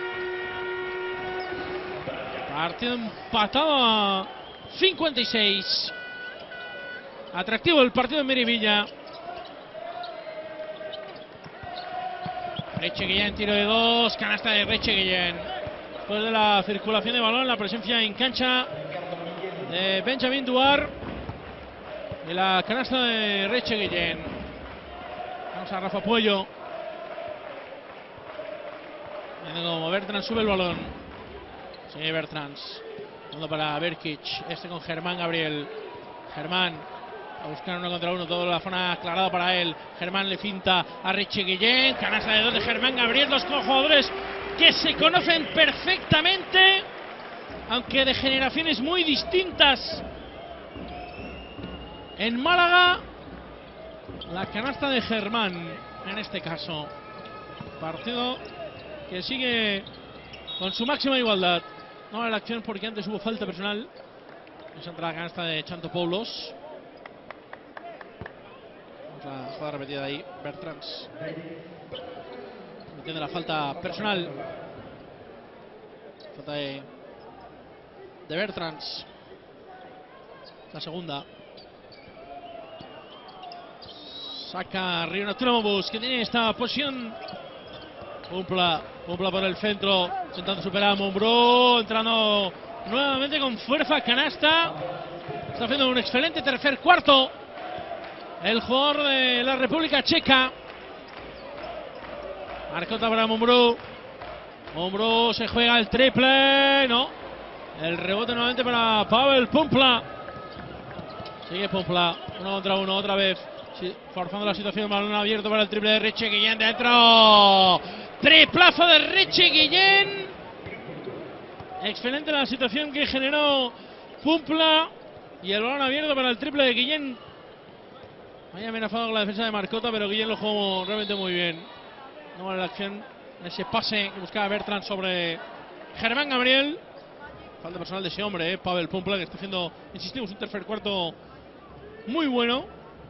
Partido empatado a cincuenta y seis. Atractivo el partido en Miribilla. Recheguillén, tiro de dos, canasta de Recheguillén. Después de la circulación de balón, la presencia en cancha de Benjamin Duar y la canasta de Recheguillén. Vamos a Rafa Puello. Viendo como Bertrands sube el balón. Sí, Bertrands. Uno para Berkic. Este con Germán Gabriel. Germán a buscar uno contra uno. Toda la zona aclarada para él. Germán le finta a Recheguillén. Canasta de dos de Germán Gabriel. Dos jugadores que se conocen perfectamente, aunque de generaciones muy distintas. En Málaga, la canasta de Germán en este caso. Partido que sigue con su máxima igualdad. No a la acción porque antes hubo falta personal. Esa entra la canasta de Xantopoulos. Vamos a la jugada repetida ahí. Bertrands metiendo la falta personal. Falta de, de Bertrands. La segunda. Saca Rio Tromobus, que tiene esta posición. Pumpla, Pumpla por el centro, intentando superar a Mumbrú, entrando nuevamente con fuerza, canasta. Está haciendo un excelente tercer cuarto el jugador de la República Checa. Marcota para Mumbrú. Mumbrú se juega el triple, no. El rebote nuevamente para Pavel Pumpla. Sigue Pumpla, uno contra uno otra vez. Sí, forzando la situación, balón abierto para el triple de Recheguillén dentro. Triplazo de Recheguillén. Excelente la situación que generó Pumpla. Y el balón abierto para el triple de Guillén. Vaya amenazado con la defensa de Marcota, pero Guillén lo jugó realmente muy bien. No vale la acción en ese pase que buscaba Bertrands sobre Germán Gabriel. Falta personal de ese hombre, eh, Pavel Pumpla, que está haciendo, insistimos, un tercer cuarto muy bueno.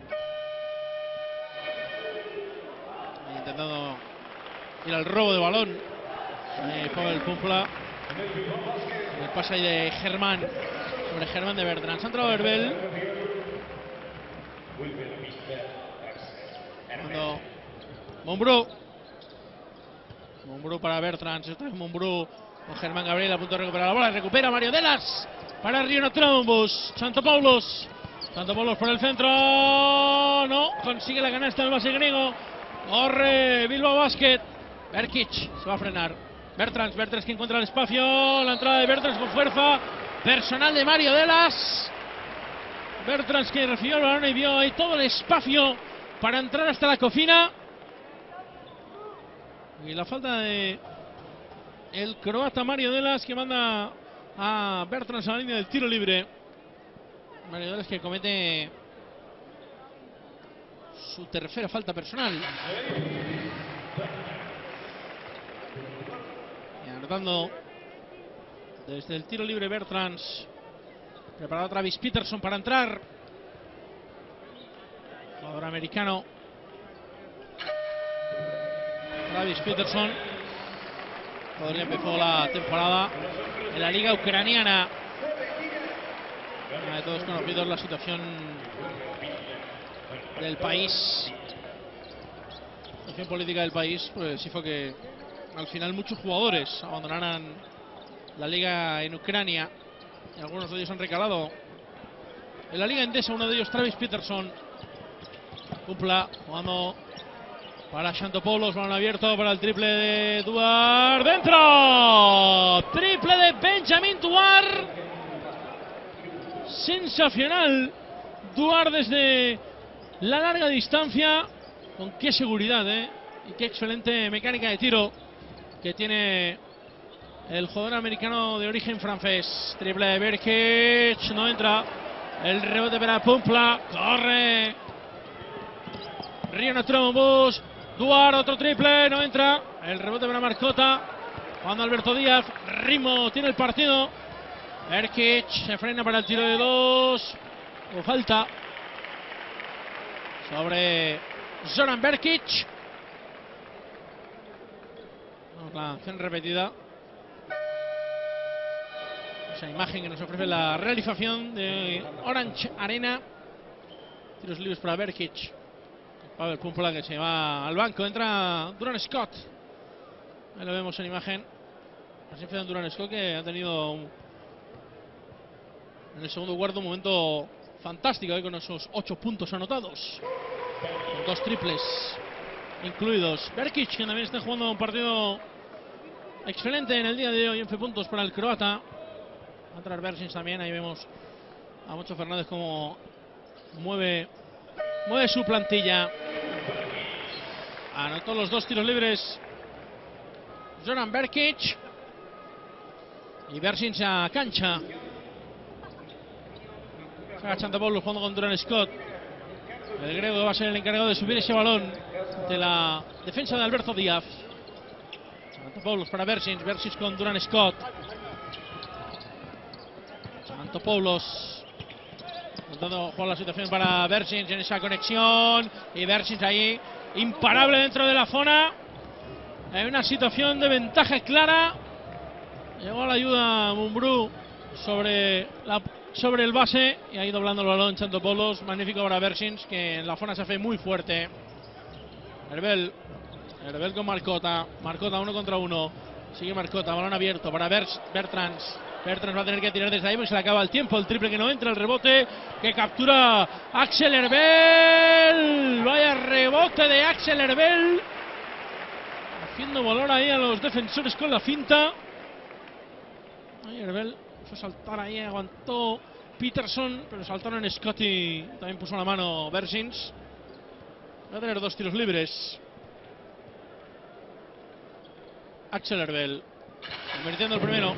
Intentando ir al robo de balón eh, Pavel Pumpla. El pase ahí de Germán sobre Germán de Bertrands. Ha entrado Herbel. Cuando Mumbrú. Mumbrú para Bertrands. Esta es Mumbrú con Germán Gabriel a punto de recuperar la bola. Recupera Mario Delas para Rio Tromobus. Xantopoulos. Xantopoulos por el centro. No. Consigue la canasta del base griego. Corre Bilbao Basket. Berkic se va a frenar. Bertrands, Bertrands que encuentra el espacio. La entrada de Bertrands con fuerza personal de Mario Delas. Bertrands que recibió el balón y vio ahí todo el espacio para entrar hasta la cocina. Y la falta de el croata Mario Delas, que manda a Bertrands a la línea del tiro libre. Mario Delas que comete su tercera falta personal. Y anotando desde el tiro libre Bertrands. Preparado Travis Peterson para entrar. Jugador americano. Travis Peterson. Jugador que empezó la temporada en la liga ucraniana. Una de todos conocidos la situación del país. La situación política del país, pues sí fue que al final muchos jugadores abandonaran la liga en Ucrania. Y algunos de ellos han recalado en la liga endesa, uno de ellos Travis Peterson. Pumpla jugando para Xantopoulos, balón abierto para el triple de Duar. ¡Dentro! Triple de Benjamin Duar. Sensacional Duar desde la larga distancia. Con qué seguridad, ¿eh? Y qué excelente mecánica de tiro que tiene el jugador americano de origen francés. Triple de Berkic, no entra. El rebote para Pumpla. Corre Rio Natura Mombus. Duar, otro triple. No entra. El rebote para Marcota. Cuando Alberto Díaz. Ritmo tiene el partido. Berkic se frena para el tiro de dos. O falta sobre Zoran Berkic. Vamos, la acción repetida. Esa imagen que nos ofrece la realización de Orange Arena. Tiros libres para Berkic. Pavel Pumpla que se va al banco. Entra Duran Scott. Ahí lo vemos en imagen. Así fue Duran Scott, que ha tenido un, en el segundo cuarto un momento fantástico, ¿eh? Con esos ocho puntos anotados. Con dos triples incluidos. Berkic, que también está jugando un partido excelente en el día de hoy. once puntos para el croata. Atrás Bersin también. Ahí vemos a Moncho Fernández como mueve, mueve su plantilla. Anotó los dos tiros libres Zoran Berkic. Y Bersin a cancha. Chantopoulos jugando con Duran Scott. El griego va a ser el encargado de subir ese balón de la defensa de Alberto Díaz. Chantopoulos para Bersin. Bersin con Duran Scott. Chantopoulos intentando jugar la situación para Bersin en esa conexión. Y Bersin ahí imparable dentro de la zona. Hay una situación de ventaja clara. Llegó a la ayuda Mumbrú sobre la sobre el base y ha ido doblando el balón Chantopoulos. Magnífico para Bersins, que en la zona se hace muy fuerte. Herbel, Herbel con Marcota. Marcota uno contra uno. Sigue Marcota, balón abierto para Bers, Bertrands. Bertrands va a tener que tirar desde ahí porque se le acaba el tiempo. El triple que no entra, el rebote que captura Axel Herbel. Vaya rebote de Axel Herbel. Haciendo volar ahí a los defensores con la finta. Ahí Herbel fue saltar ahí, aguantó Peterson, pero saltaron Scott y también puso la mano Bersins. Va a tener dos tiros libres Axel Herbel, convirtiendo el primero,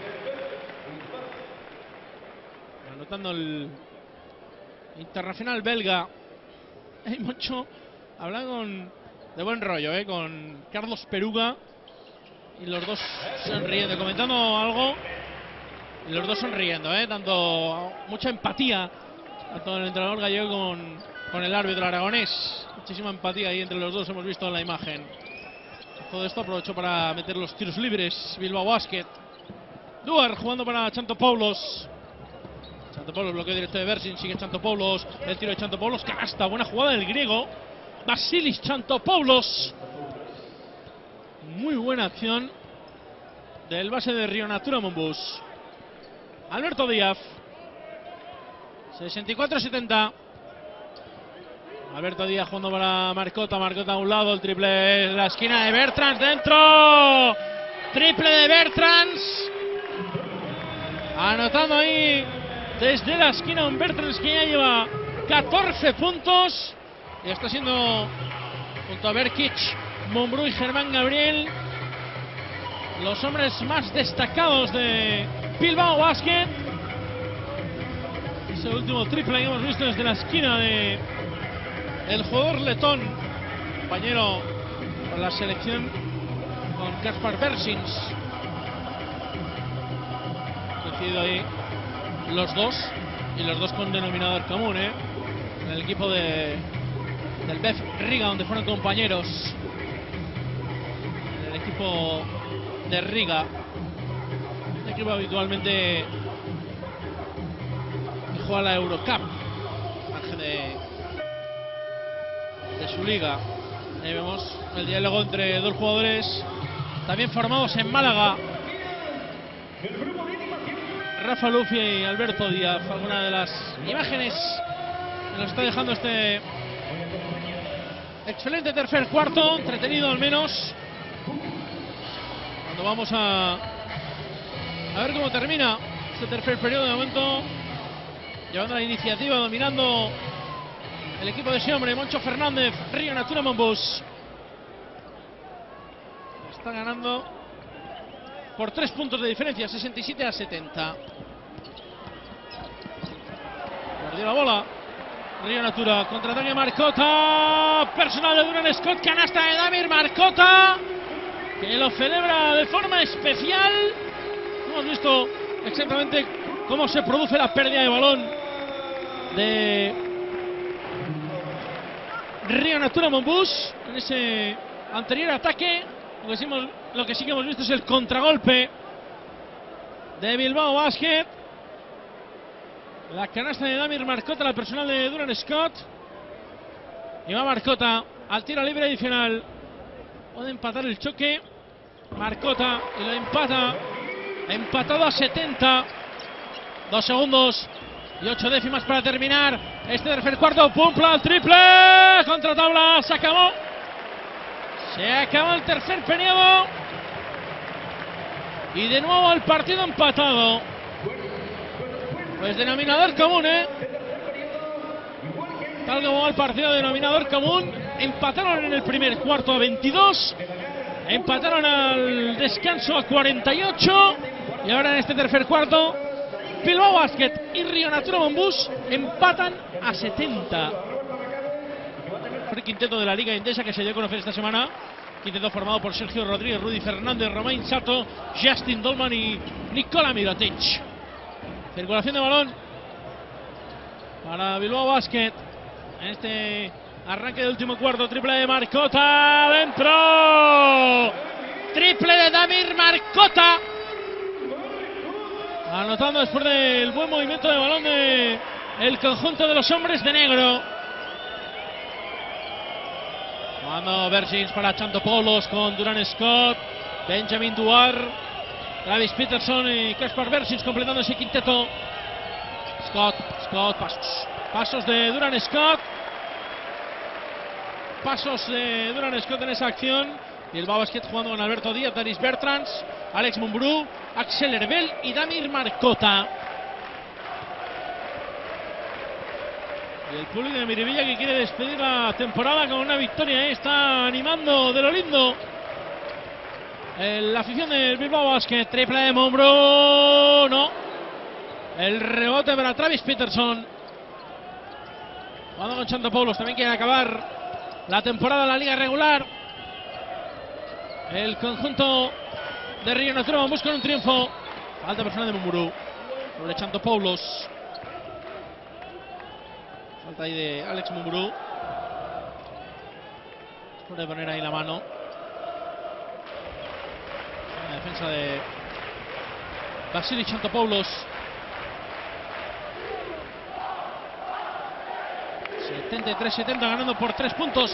anotando el internacional belga. Hay mucho, hablan con, de buen rollo, eh, con Carlos Peruga, y los dos sonriendo, comentando algo. Y los dos sonriendo, ¿eh? Tanto mucha empatía, tanto el entrenador gallego con, con el árbitro aragonés. Muchísima empatía ahí entre los dos, hemos visto en la imagen. Todo esto aprovechó para meter los tiros libres Bilbao Basket. Duar jugando para Chantopoulos. Chantopoulos, bloqueo directo de Bersin, sigue Chantopoulos. El tiro de Chantopoulos, canasta, buena jugada del griego Vasilis Chantopoulos. Muy buena acción del base de Rio Natura Mombus, Alberto Díaz. sesenta y cuatro setenta. Alberto Díaz jugando para Marcota. Marcota a un lado. El triple en la esquina de Bertrands. Dentro. Triple de Bertrands. Anotando ahí desde la esquina un Bertrands que ya lleva catorce puntos. Y está siendo, junto a Berkic, Mumbrú y Germán Gabriel, los hombres más destacados de Bilbao Basket. Ese último triple que hemos visto desde la esquina de el jugador letón, compañero con la selección, con Kaspar Bersins. Coincidido ahí los dos, y los dos con denominador común, ¿eh? En el equipo de del B E F Riga, donde fueron compañeros. En el equipo de Riga, un equipo habitualmente que juega la Eurocup, margen de, de su liga. Ahí vemos el diálogo entre dos jugadores también formados en Málaga, Rafa Luffy y Alberto Díaz. Alguna de las imágenes que nos está dejando este excelente tercer cuarto, entretenido al menos. Cuando vamos a a ver cómo termina este tercer periodo, de momento llevando la iniciativa, dominando el equipo de ese hombre, Moncho Fernández, Rio Natura Mombus. Está ganando por tres puntos de diferencia, sesenta y siete a setenta. Perdió la bola. Río Natura, contraataque Marcotta. Personal de Durán Scott, canasta de Damir Marcotta, que lo celebra de forma especial. No hemos visto exactamente cómo se produce la pérdida de balón de Río Natura Monbus en ese anterior ataque. Lo que, sí hemos, lo que sí que hemos visto es el contragolpe de Bilbao Basket. La canasta de Damir Marcotta, la personal de Durán Scott. Y va Marcotta al tiro libre adicional. Puede empatar el choque Marcotta y lo empata. Empatado a setenta. Dos segundos y ocho décimas para terminar este tercer cuarto. Pumpla al triple. Contra tabla. Se acabó. Se acabó el tercer periodo. Y de nuevo el partido empatado. Pues denominador común, ¿eh? Tal como va el partido, denominador común. Empataron en el primer cuarto a veintidós. Empataron al descanso a cuarenta y ocho. Y ahora en este tercer cuarto, Bilbao Basket y Río Natura Monbus empatan a setenta. El quinteto de la Liga Endesa que se dio a conocer esta semana. Quinteto formado por Sergio Rodríguez, Rudy Fernández, Romain Sato, Justin Dolman y Nikola Mirotic. Circulación de balón para Bilbao Basket en este arranque del último cuarto. Triple de Marcotta, dentro. Triple de Damir Marcotta, anotando después del buen movimiento de balón de el conjunto de los hombres de negro. Jugando Bergins para Chantopoulos con Durán Scott, Benjamin Duar, Travis Peterson y Kaspar Bergins completando ese quinteto. Scott, Scott, pasos. Pasos de Durán Scott. Pasos de Durán Scott en esa acción. Bilbao Basket jugando con Alberto Díaz, Daris Bertrands, Alex Mumbrú, Axel Herbel y Damir Marcotta. Y el público de Miribilla que quiere despedir la temporada con una victoria, ¿eh? Está animando de lo lindo la afición del Bilbao Basket. Triple de Mumbrú, no. El rebote para Travis Peterson. Jugando con Chantopoulos, también quiere acabar la temporada en la liga regular. El conjunto de Río Natura busca un triunfo. Falta personal de Mumbrú sobre Chantopoulos. Falta ahí de Alex Mumbrú. Puede poner ahí la mano. La defensa de Vasily Chantopoulos. setenta y tres setenta, ganando por tres puntos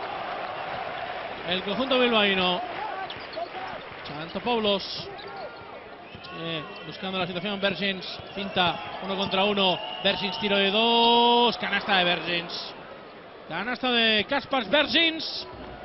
el conjunto bilbaíno. Chantopoulos eh, buscando la situación. Bergins finta uno contra uno. Bergins tiro de dos. Canasta de Bergins. Canasta de Kaspar Bergins.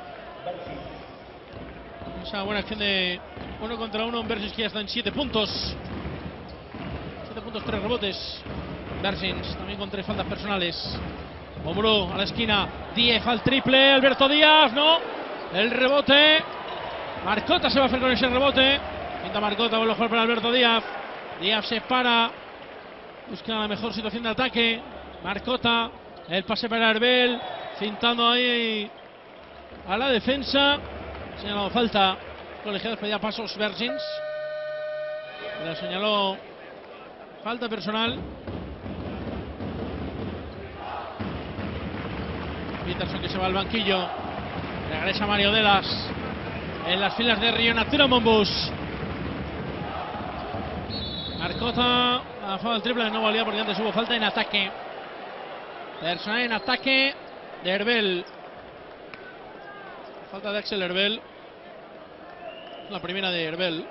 Esa buena acción de uno contra uno. Bergins que ya está en siete puntos. siete puntos, tres rebotes. Bergins también con tres faltas personales. Mumbrú a la esquina. Diez al triple. Alberto Díaz, no. El rebote. Marcotta se va a hacer con ese rebote. Pinta Marcotta, vuelve a jugar para Alberto Díaz. Díaz se para. Busca la mejor situación de ataque. Marcotta. El pase para Herbel. Cintando ahí a la defensa. Señalado falta. Colegiados pedía pasos Bergins. Le señaló falta personal. Peterson que se va al banquillo. Regresa Mario Delas en las filas de Río Natura Monbus. Marcotta a favor del triple, no valía porque antes hubo falta en ataque. Personal en ataque de Herbel. Falta de Axel Herbel. La primera de Herbel.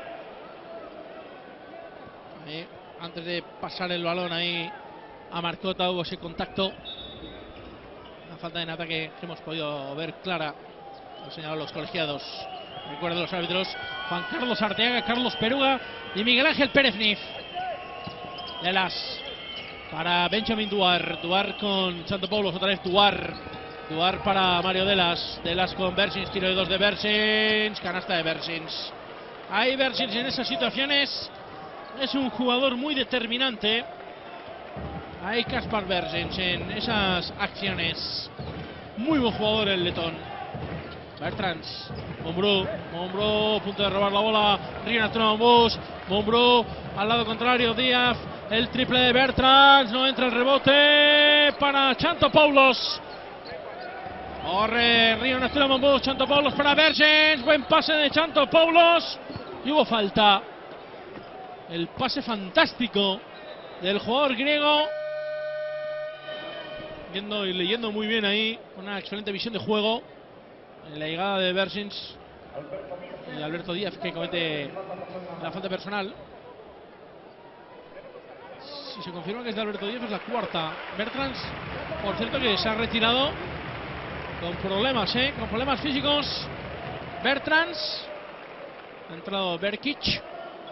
Ahí, antes de pasar el balón ahí a Marcotta hubo ese contacto. Una falta en ataque que hemos podido ver clara. Lo señalaron los colegiados. Recuerdo los árbitros: Juan Carlos Arteaga, Carlos Peruga y Miguel Ángel Pérez Nif. Delas para Benjamin Duar. Duar con Chantopoulos, otra vez Duar. Duar para Mario Delas. Delas con Bergins, tiro de dos de Bergins. Canasta de Bergins. Ahí Bergins en esas situaciones es un jugador muy determinante. Ahí Kaspar Bergens en esas acciones. Muy buen jugador el letón. Bertrands, Mumbrú, Mumbrú, punto de robar la bola. Rio Natura Montbus, Mumbrú al lado contrario, Díaz. El triple de Bertrands, no entra el rebote para Chantopoulos. Corre Rio Natura Montbus, Chantopoulos para Bergens. Buen pase de Chantopoulos. Y hubo falta. El pase fantástico del jugador griego. Viendo y leyendo muy bien ahí. Una excelente visión de juego. En la llegada de Bergens. Y Alberto Díaz que comete la falta personal. Si se confirma que es de Alberto Díaz, es la cuarta. Bertrands, por cierto, que se ha retirado con problemas, ¿eh? Con problemas físicos. Bertrands. Ha entrado Berkic.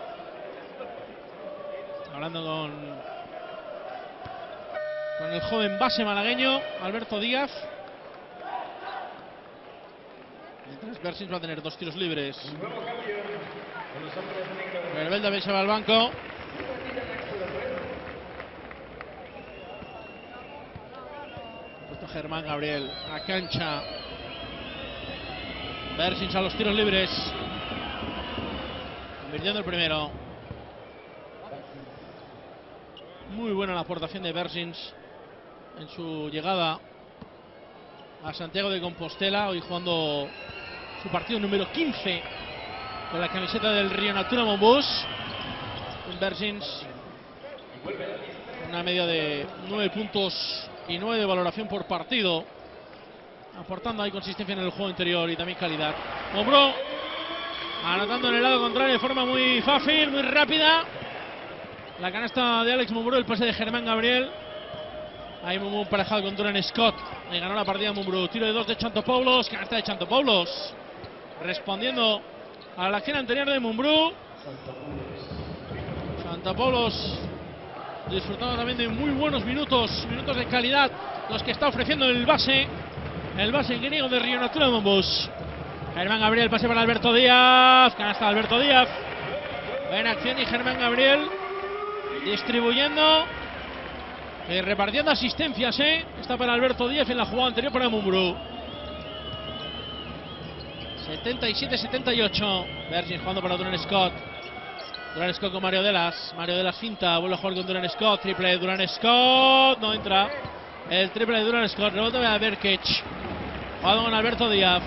Hablando con, con el joven base malagueño, Alberto Díaz. Mientras Bergens va a tener dos tiros libres. Verbel también se va al banco. Puesto Germán Gabriel a cancha. Bergens a los tiros libres. Convirtiendo el primero. Muy buena la aportación de Bergens en su llegada a Santiago de Compostela. Hoy jugando su partido número quince con la camiseta del Rio Natura Montbus. Bergens, una media de nueve puntos y nueve de valoración por partido, aportando ahí consistencia en el juego interior y también calidad. Mumbrú anotando en el lado contrario de forma muy fácil, muy rápida. La canasta de Alex Mumbrú, el pase de Germán Gabriel. Ahí Mumbrú emparejado con Duran Scott. Le ganó la partida Mumbrú. Tiro de dos de Chantopoulos. Canasta de Chantopoulos. Respondiendo a la acción anterior de Mumbrú. Chantopoulos disfrutando también de muy buenos minutos. Minutos de calidad. Los que está ofreciendo el base. El base griego de Rio Natura Montbus. Germán Gabriel, pase para Alberto Díaz. Canasta de Alberto Díaz. Buena acción y Germán Gabriel distribuyendo y repartiendo asistencias, ¿eh? Está para Alberto Díaz en la jugada anterior para Mumbrú. setenta y siete setenta y ocho. Bergens jugando para Duran Scott. Duran Scott con Mario Delas. Mario Delas finta, vuelve a jugar con Duran Scott. Triple de Duran Scott. No entra. El triple de Duran Scott. Rebote de Berkic. Jugando con Alberto Díaz.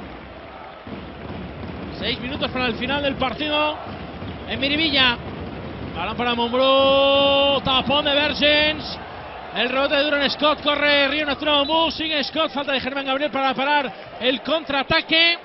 Seis minutos para el final del partido en Miribilla. Balón para Mumbrú. Tapón de Bergens. El rebote de Duran Scott. Corre Rio Natura Montbus. Sigue Scott. Falta de Germán Gabriel para parar el contraataque.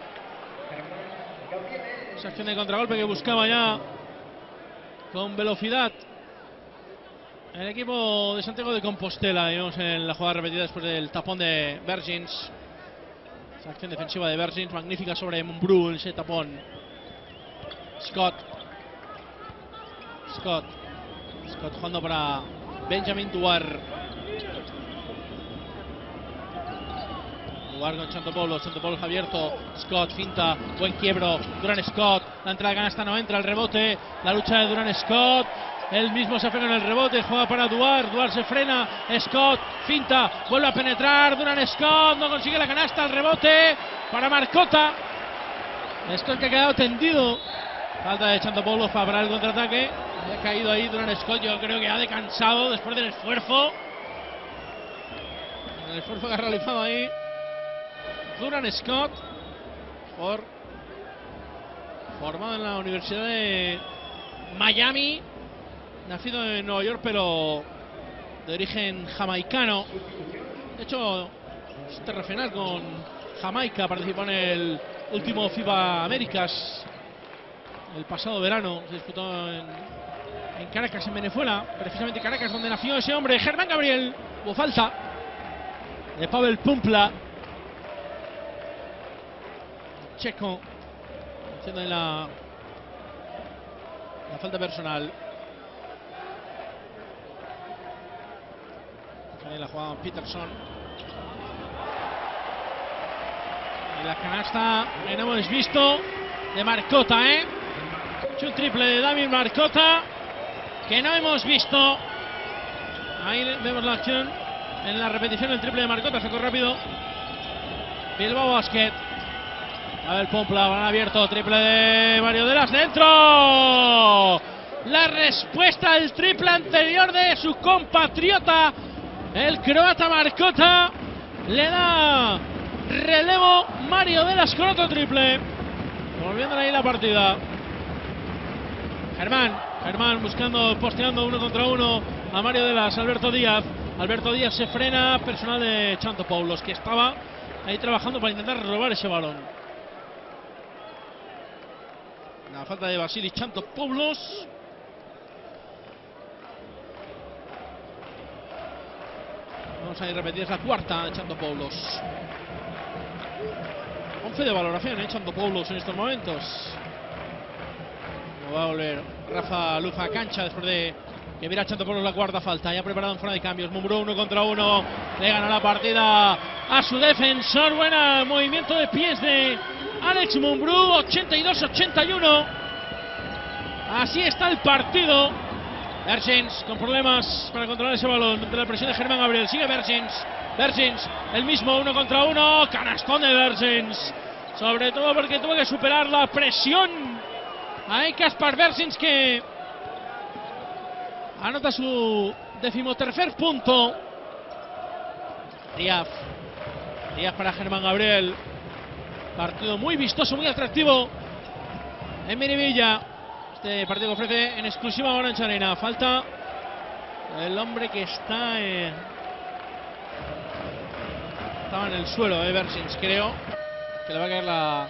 Esa acción de contragolpe que buscaba ya con velocidad el equipo de Santiago de Compostela. Vemos en la jugada repetida después del tapón de Bergens. Esa acción defensiva de Bergens magnífica sobre Mumbrú en ese tapón. Scott. Scott. Scott jugando para Benjamin Duar. Duar con Chantopoulos. Chantopoulos abierto. Scott finta. Buen quiebro. Duran Scott. La entrada de canasta no entra. El rebote. La lucha de Duran Scott. Él mismo se frena en el rebote. Juega para Duar. Duar se frena. Scott finta. Vuelve a penetrar. Duran Scott. No consigue la canasta. El rebote para Marcotta. Scott que ha quedado tendido. Falta de Chantopoulos para parar el contraataque. Ha caído ahí Duran Scott. Yo creo que ha descansado después del esfuerzo. El esfuerzo que ha realizado ahí Duran Scott. Por, formado en la Universidad de Miami. Nacido en Nueva York, pero de origen jamaicano. De hecho, es terracional con Jamaica. Participó en el último FIBA Américas el pasado verano. Se disputó en, en Caracas, en Venezuela. Precisamente Caracas, donde nació ese hombre, Germán Gabriel. Hubo falta de Pavel Pumpla. Checo haciendo la, la falta personal. Ahí la jugada Peterson. Y la canasta que no hemos visto de Marcotta, ¿eh? Un triple de David Marcotta que no hemos visto. Ahí vemos la acción. En la repetición el triple de Marcota, sacó rápido. Bilbao Basket. A ver, Pompla, balón abierto, triple de Mario Delas, dentro. La respuesta al triple anterior de su compatriota, el croata Marcota. Le da relevo Mario Delas con otro triple. Volviendo ahí la partida. Germán, Germán buscando, posteando uno contra uno a Mario Delas, Alberto Díaz. Alberto Díaz se frena, personal de Chantopoulos, que estaba ahí trabajando para intentar robar ese balón. La falta de Vasilis Chantopoulos. Vamos a ir a repetir, es la cuarta de Chantopoulos. once de valoración, ¿eh? Chantopoulos en estos momentos. No va a volver Rafa Luz a cancha después de que viera Chantopoulos la cuarta falta. Ya preparado en zona de cambios. Mumbrú uno contra uno. Le gana la partida a su defensor. Buena movimiento de pies de Alex Mumbrú. ochenta y dos a ochenta y uno. Así está el partido. Bergins con problemas para controlar ese balón ante la presión de Germán Gabriel. Sigue Bergins. Bergins, el mismo uno contra uno. Canastón de Bergins. Sobre todo porque tuvo que superar la presión. Hay Kaspar Bergins, que anota su decimotercer punto. Díaz. Díaz para Germán Gabriel. Partido muy vistoso, muy atractivo en Miribilla. Este partido que ofrece en exclusiva Orange Arena. Falta el hombre que está en... estaba en el suelo, eh, Bergins, creo que le va a caer la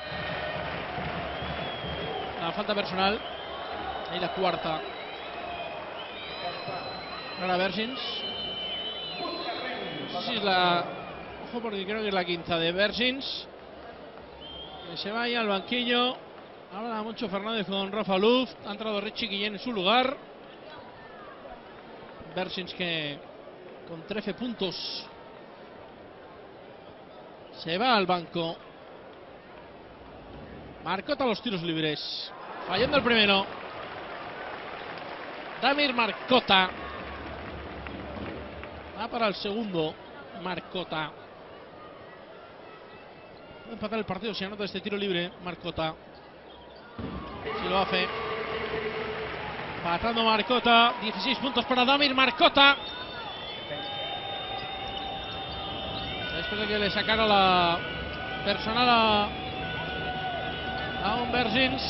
la falta personal. Ahí la cuarta para Bergins. No sé si es la... ojo, porque creo que es la quinta de Bergins, que se va ahí al banquillo. Habla mucho Fernández con Rafa Luz. Ha entrado Richie Guillén en su lugar. Bergins, que con trece puntos se va al banco. Marcota los tiros libres, fallando el primero. Damir Marcota va para el segundo. Marcota puede empatar el partido si anota este tiro libre. Marcota, si lo hace. Patando Marcota. dieciséis puntos para Damir Marcota. Después de que le sacara la personal a, a un Bergins,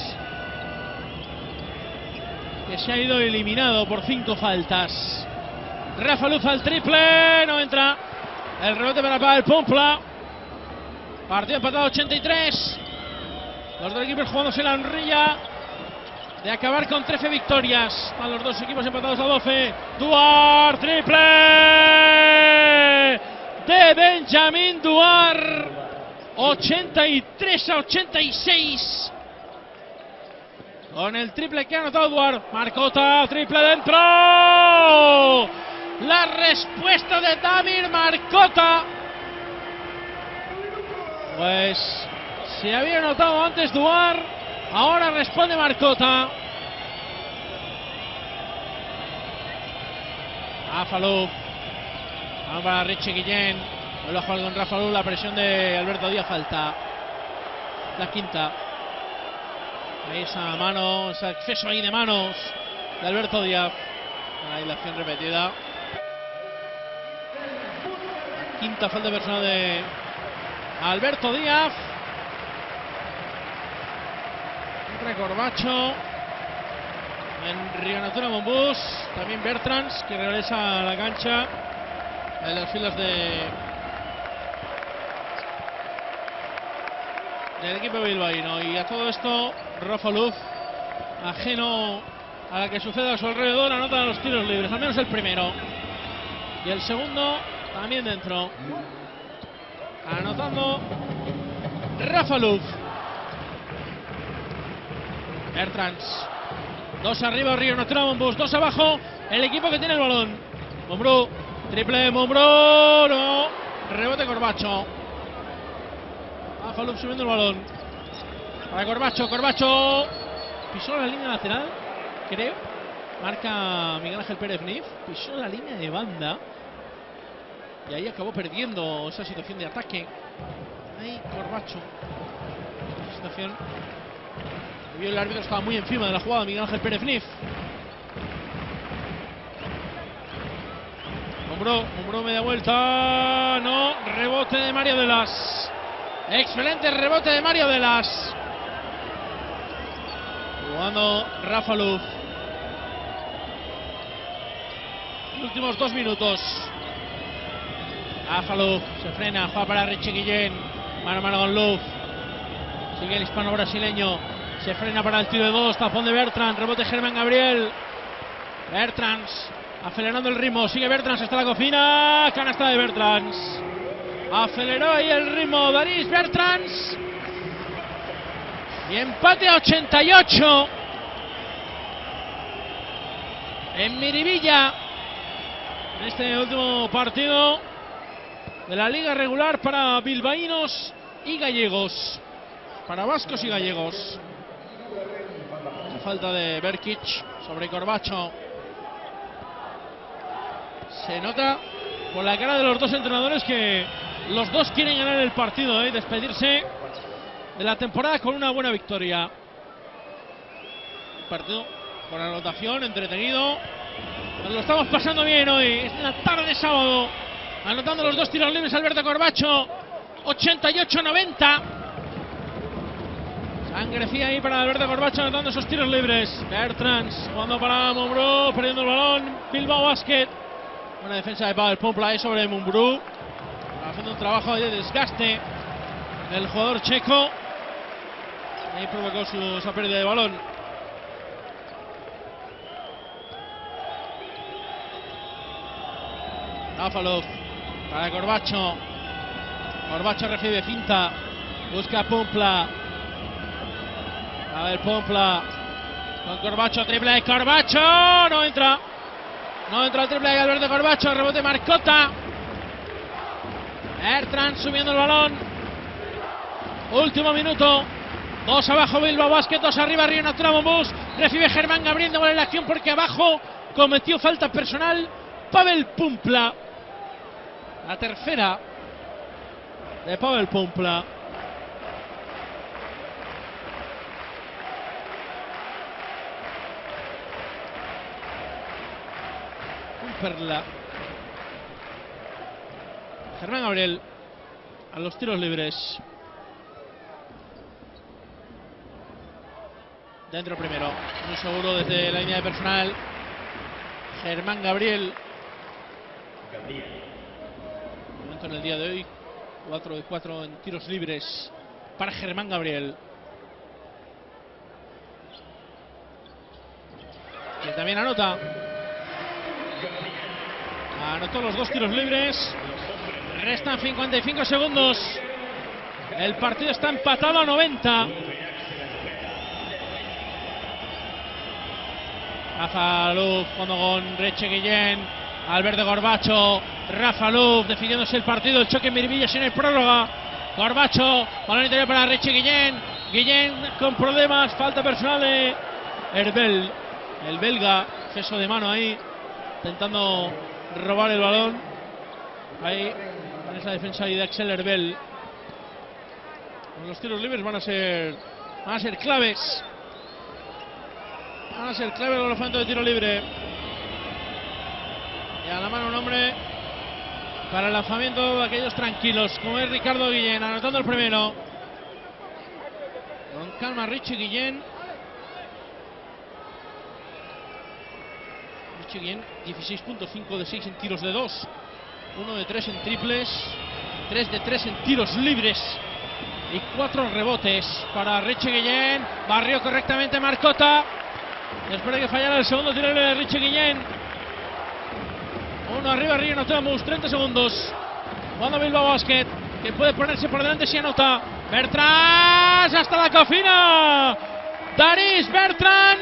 que se ha ido eliminado por cinco faltas. Rafa Luz al triple. No entra. El rebote para el Pompla. Partido empatado ochenta y tres. Los dos equipos jugándose la honrilla de acabar con trece victorias. A los dos equipos empatados a doce. Duar, triple de Benjamín Duar. ochenta y tres a ochenta y seis. Con el triple que ha anotado Duar. Marcota, triple dentro. La respuesta de Damir Marcota. Pues se había anotado antes Duar, ahora responde Marcota. Rafa Luz. Vamos para Richie Guillén. Vuelve a jugar con Rafa Luz. La presión de Alberto Díaz, falta. La quinta. Ahí esa mano, ese exceso ahí de manos de Alberto Díaz. Ahí la acción repetida. La quinta falta personal de Alberto Díaz. Corbacho en Río Natura Monbus. También Bertrands, que regresa a la cancha en las filas de del equipo bilbaíno. Y a todo esto Rafa Luz, ajeno a la que sucede a su alrededor, anota los tiros libres, al menos el primero, y el segundo también dentro. Anotando Rafa Luz. Bertrands. Dos arriba, Río Natura Monbus. Dos abajo, el equipo que tiene el balón. Mumbrú. Triple de Mumbrú. No. Rebote Corbacho. Rafa Luz subiendo el balón. Para Corbacho. Corbacho pisó la línea lateral, creo. Marca Miguel Ángel Pérez Nif, pisó la línea de banda y ahí acabó perdiendo esa situación de ataque. Ahí Corbacho. Esa situación. Vio el árbitro, estaba muy encima de la jugada Miguel Ángel Pérez Nif. Mumbrú, Mumbrú media vuelta. No, rebote de Mario de las. Excelente rebote de Mario de las. Jugando Rafa Luz. Últimos dos minutos. Rafa Luz se frena, juega para Richie Guillén. Mano a mano con Luz. Sigue el hispano brasileño. Se frena para el tiro de dos. Tapón de Bertrand. Rebote Germán Gabriel. Bertrand acelerando el ritmo. Sigue Bertrand hasta la cocina. Canasta de Bertrand. Aceleró ahí el ritmo Daris Bertrand. Y empate a ochenta y ocho. En Miribilla. En este último partido de la liga regular para bilbaínos y gallegos. Para vascos y gallegos. La falta de Berkic sobre Corbacho. Se nota por la cara de los dos entrenadores que los dos quieren ganar el partido y ¿eh? despedirse de la temporada con una buena victoria. Un partido con anotación, entretenido. Nos lo estamos pasando bien hoy. Es la tarde de sábado. Anotando los dos tiros libres Alberto Corbacho. ochenta y ocho noventa. Sangre fría ahí para Alberto Corbacho anotando esos tiros libres. Bertrand jugando para Mumbrú, perdiendo el balón. Bilbao Basket. Buena defensa de Pavel Pompla ahí sobre Mumbrú. Haciendo un trabajo de desgaste del jugador checo. Ahí provocó su, esa pérdida de balón. Rafalov para Corbacho. Corbacho recibe finta. Busca Pompla. A ver Pompla. Con Corbacho, triple de Corbacho. No entra. No entra el triple de Alberto Corbacho. Rebote Marcota. Bertrand subiendo el balón. Último minuto. Dos abajo Bilbao Basket, dos arriba Río Natura Bombús. Recibe Germán Gabriel de la acción porque abajo cometió falta personal Pavel Pompla. La tercera de Pavel Pompla. Un perla. Germán Gabriel a los tiros libres. Dentro primero, muy seguro desde la línea de personal. Germán Gabriel. Momento en el día de hoy, cuatro de cuatro en tiros libres para Germán Gabriel. Que también anota. Anotó los dos tiros libres. Restan cincuenta y cinco segundos. El partido está empatado a noventa. Rafa Luz jugando con Reche Guillén. Alberto Corbacho. Rafa Luz definiéndose el partido. El choque en Miribilla sin el prórroga. Corbacho. Balón interior para Reche Guillén. Guillén con problemas. Falta personal de Herbel. El belga. Gesto de mano ahí. Intentando robar el balón. Ahí. En esa defensa ahí de Axel Herbel. Los tiros libres van a ser. Van a ser claves. Van a ser clave el lanzamiento de tiro libre. Y a la mano un hombre para el lanzamiento de aquellos tranquilos, como es Ricardo Guillén, anotando el primero. Con calma Richie Guillén. Richie Guillén, dieciséis punto cinco de seis en tiros de dos. uno de tres en triples. tres de tres en tiros libres. Y cuatro rebotes para Richie Guillén. Barrió correctamente Marcota. Después de que fallara el segundo tiro de Richie Guillén. Uno arriba, Río Notamos, treinta segundos. Jugando Bilbao Basket, que puede ponerse por delante si anota. Bertrand hasta la cocina. Daris Bertrand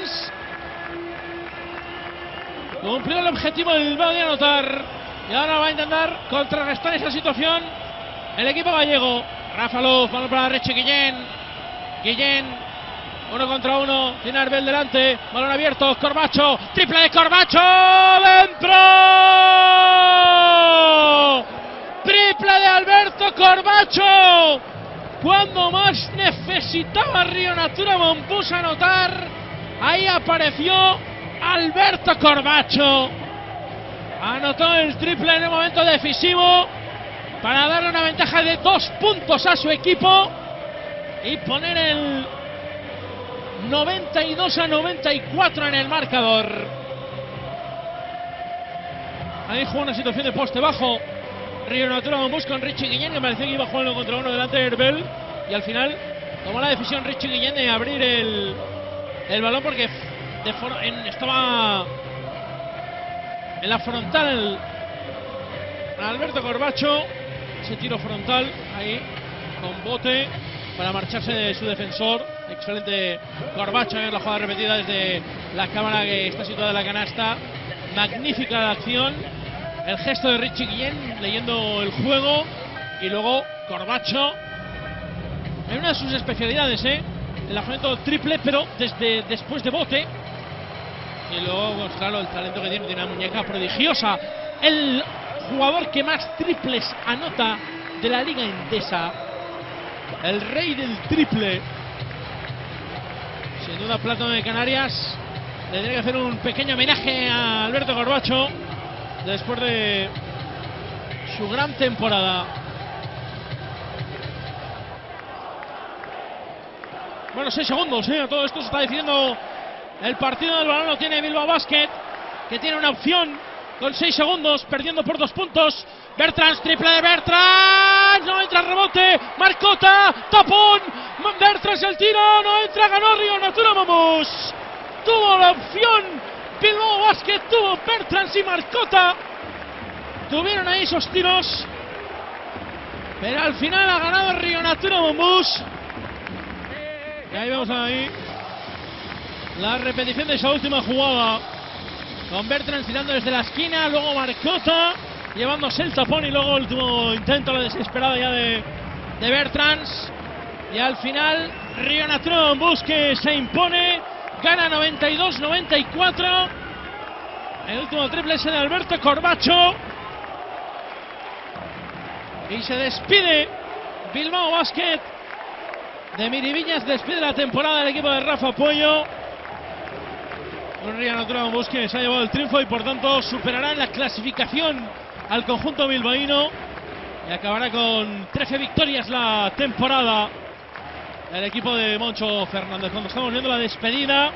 cumplió el objetivo del Bilbao de anotar. Y ahora va a intentar contrarrestar esa situación el equipo gallego. Rafa Luz, balón para Richie Guillén. Guillén Uno contra uno, tiene Arbel delante, balón abierto, Corbacho, triple de Corbacho, ¡dentro! Triple de Alberto Corbacho, cuando más necesitaba Río Natura Montbus anotar, ahí apareció Alberto Corbacho, anotó el triple en un momento decisivo para darle una ventaja de dos puntos a su equipo y poner el noventa y dos a noventa y cuatro en el marcador. Ahí jugó una situación de poste bajo Río Natura Montbus con Richie Guillén, que parecía que iba a jugar uno contra uno delante de Herbel, y al final tomó la decisión Richie Guillén de abrir el, el balón porque de for, en, estaba en la frontal Alberto Corbacho. Ese tiro frontal ahí con bote para marcharse de su defensor. Excelente Corbacho en la jugada repetida desde la cámara que está situada en la canasta. Magnífica la acción, el gesto de Richie Guillén leyendo el juego, y luego Corbacho en una de sus especialidades, ¿eh? el lanzamiento triple, pero desde después de bote. Y luego, pues, claro, el talento que tiene, tiene una muñeca prodigiosa. El jugador que más triples anota de la Liga Endesa, el rey del triple, sin duda Plátano de Canarias. Le tiene que hacer un pequeño homenaje a Alberto Corbacho después de su gran temporada. Bueno, seis segundos, ¿eh? Todo esto se está decidiendo el partido. Del balón lo tiene Bilbao Basket, que tiene una opción con seis segundos, perdiendo por dos puntos. Bertrans, triple de Bertrans, no entra el rebote, Marcota, tapón, Bertrans el tiro, no entra, ganó Río Natura Montbus. Tuvo la opción Bilbao Basket, tuvo Bertrans y Marcota, tuvieron ahí esos tiros, pero al final ha ganado Río Natura Montbus. Y ahí vemos ahí la repetición de esa última jugada, con Bertrans tirando desde la esquina, luego Marcota llevándose el tapón, y luego el último intento, la desesperada ya de, de Bertrans. Y al final Río Natura Montbus, que se impone, gana noventa y dos noventa y cuatro. El último triple es de Alberto Corbacho, y se despide Bilbao Basket de Miriviñas, despide la temporada del equipo de Rafa Puello. Un Río Natura Montbus que se ha llevado el triunfo y por tanto superará en la clasificación al conjunto bilbaíno y acabará con trece victorias la temporada el equipo de Moncho Fernández. Cuando estamos viendo la despedida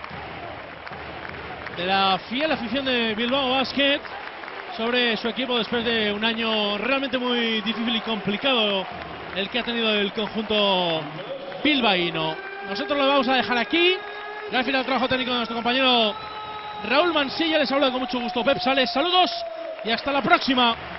de la fiel afición de Bilbao Basket sobre su equipo después de un año realmente muy difícil y complicado el que ha tenido el conjunto bilbaíno. Nosotros lo vamos a dejar aquí. Gracias al trabajo técnico de nuestro compañero Raúl Mansilla. Les habla con mucho gusto Pep Sales. Saludos y hasta la próxima.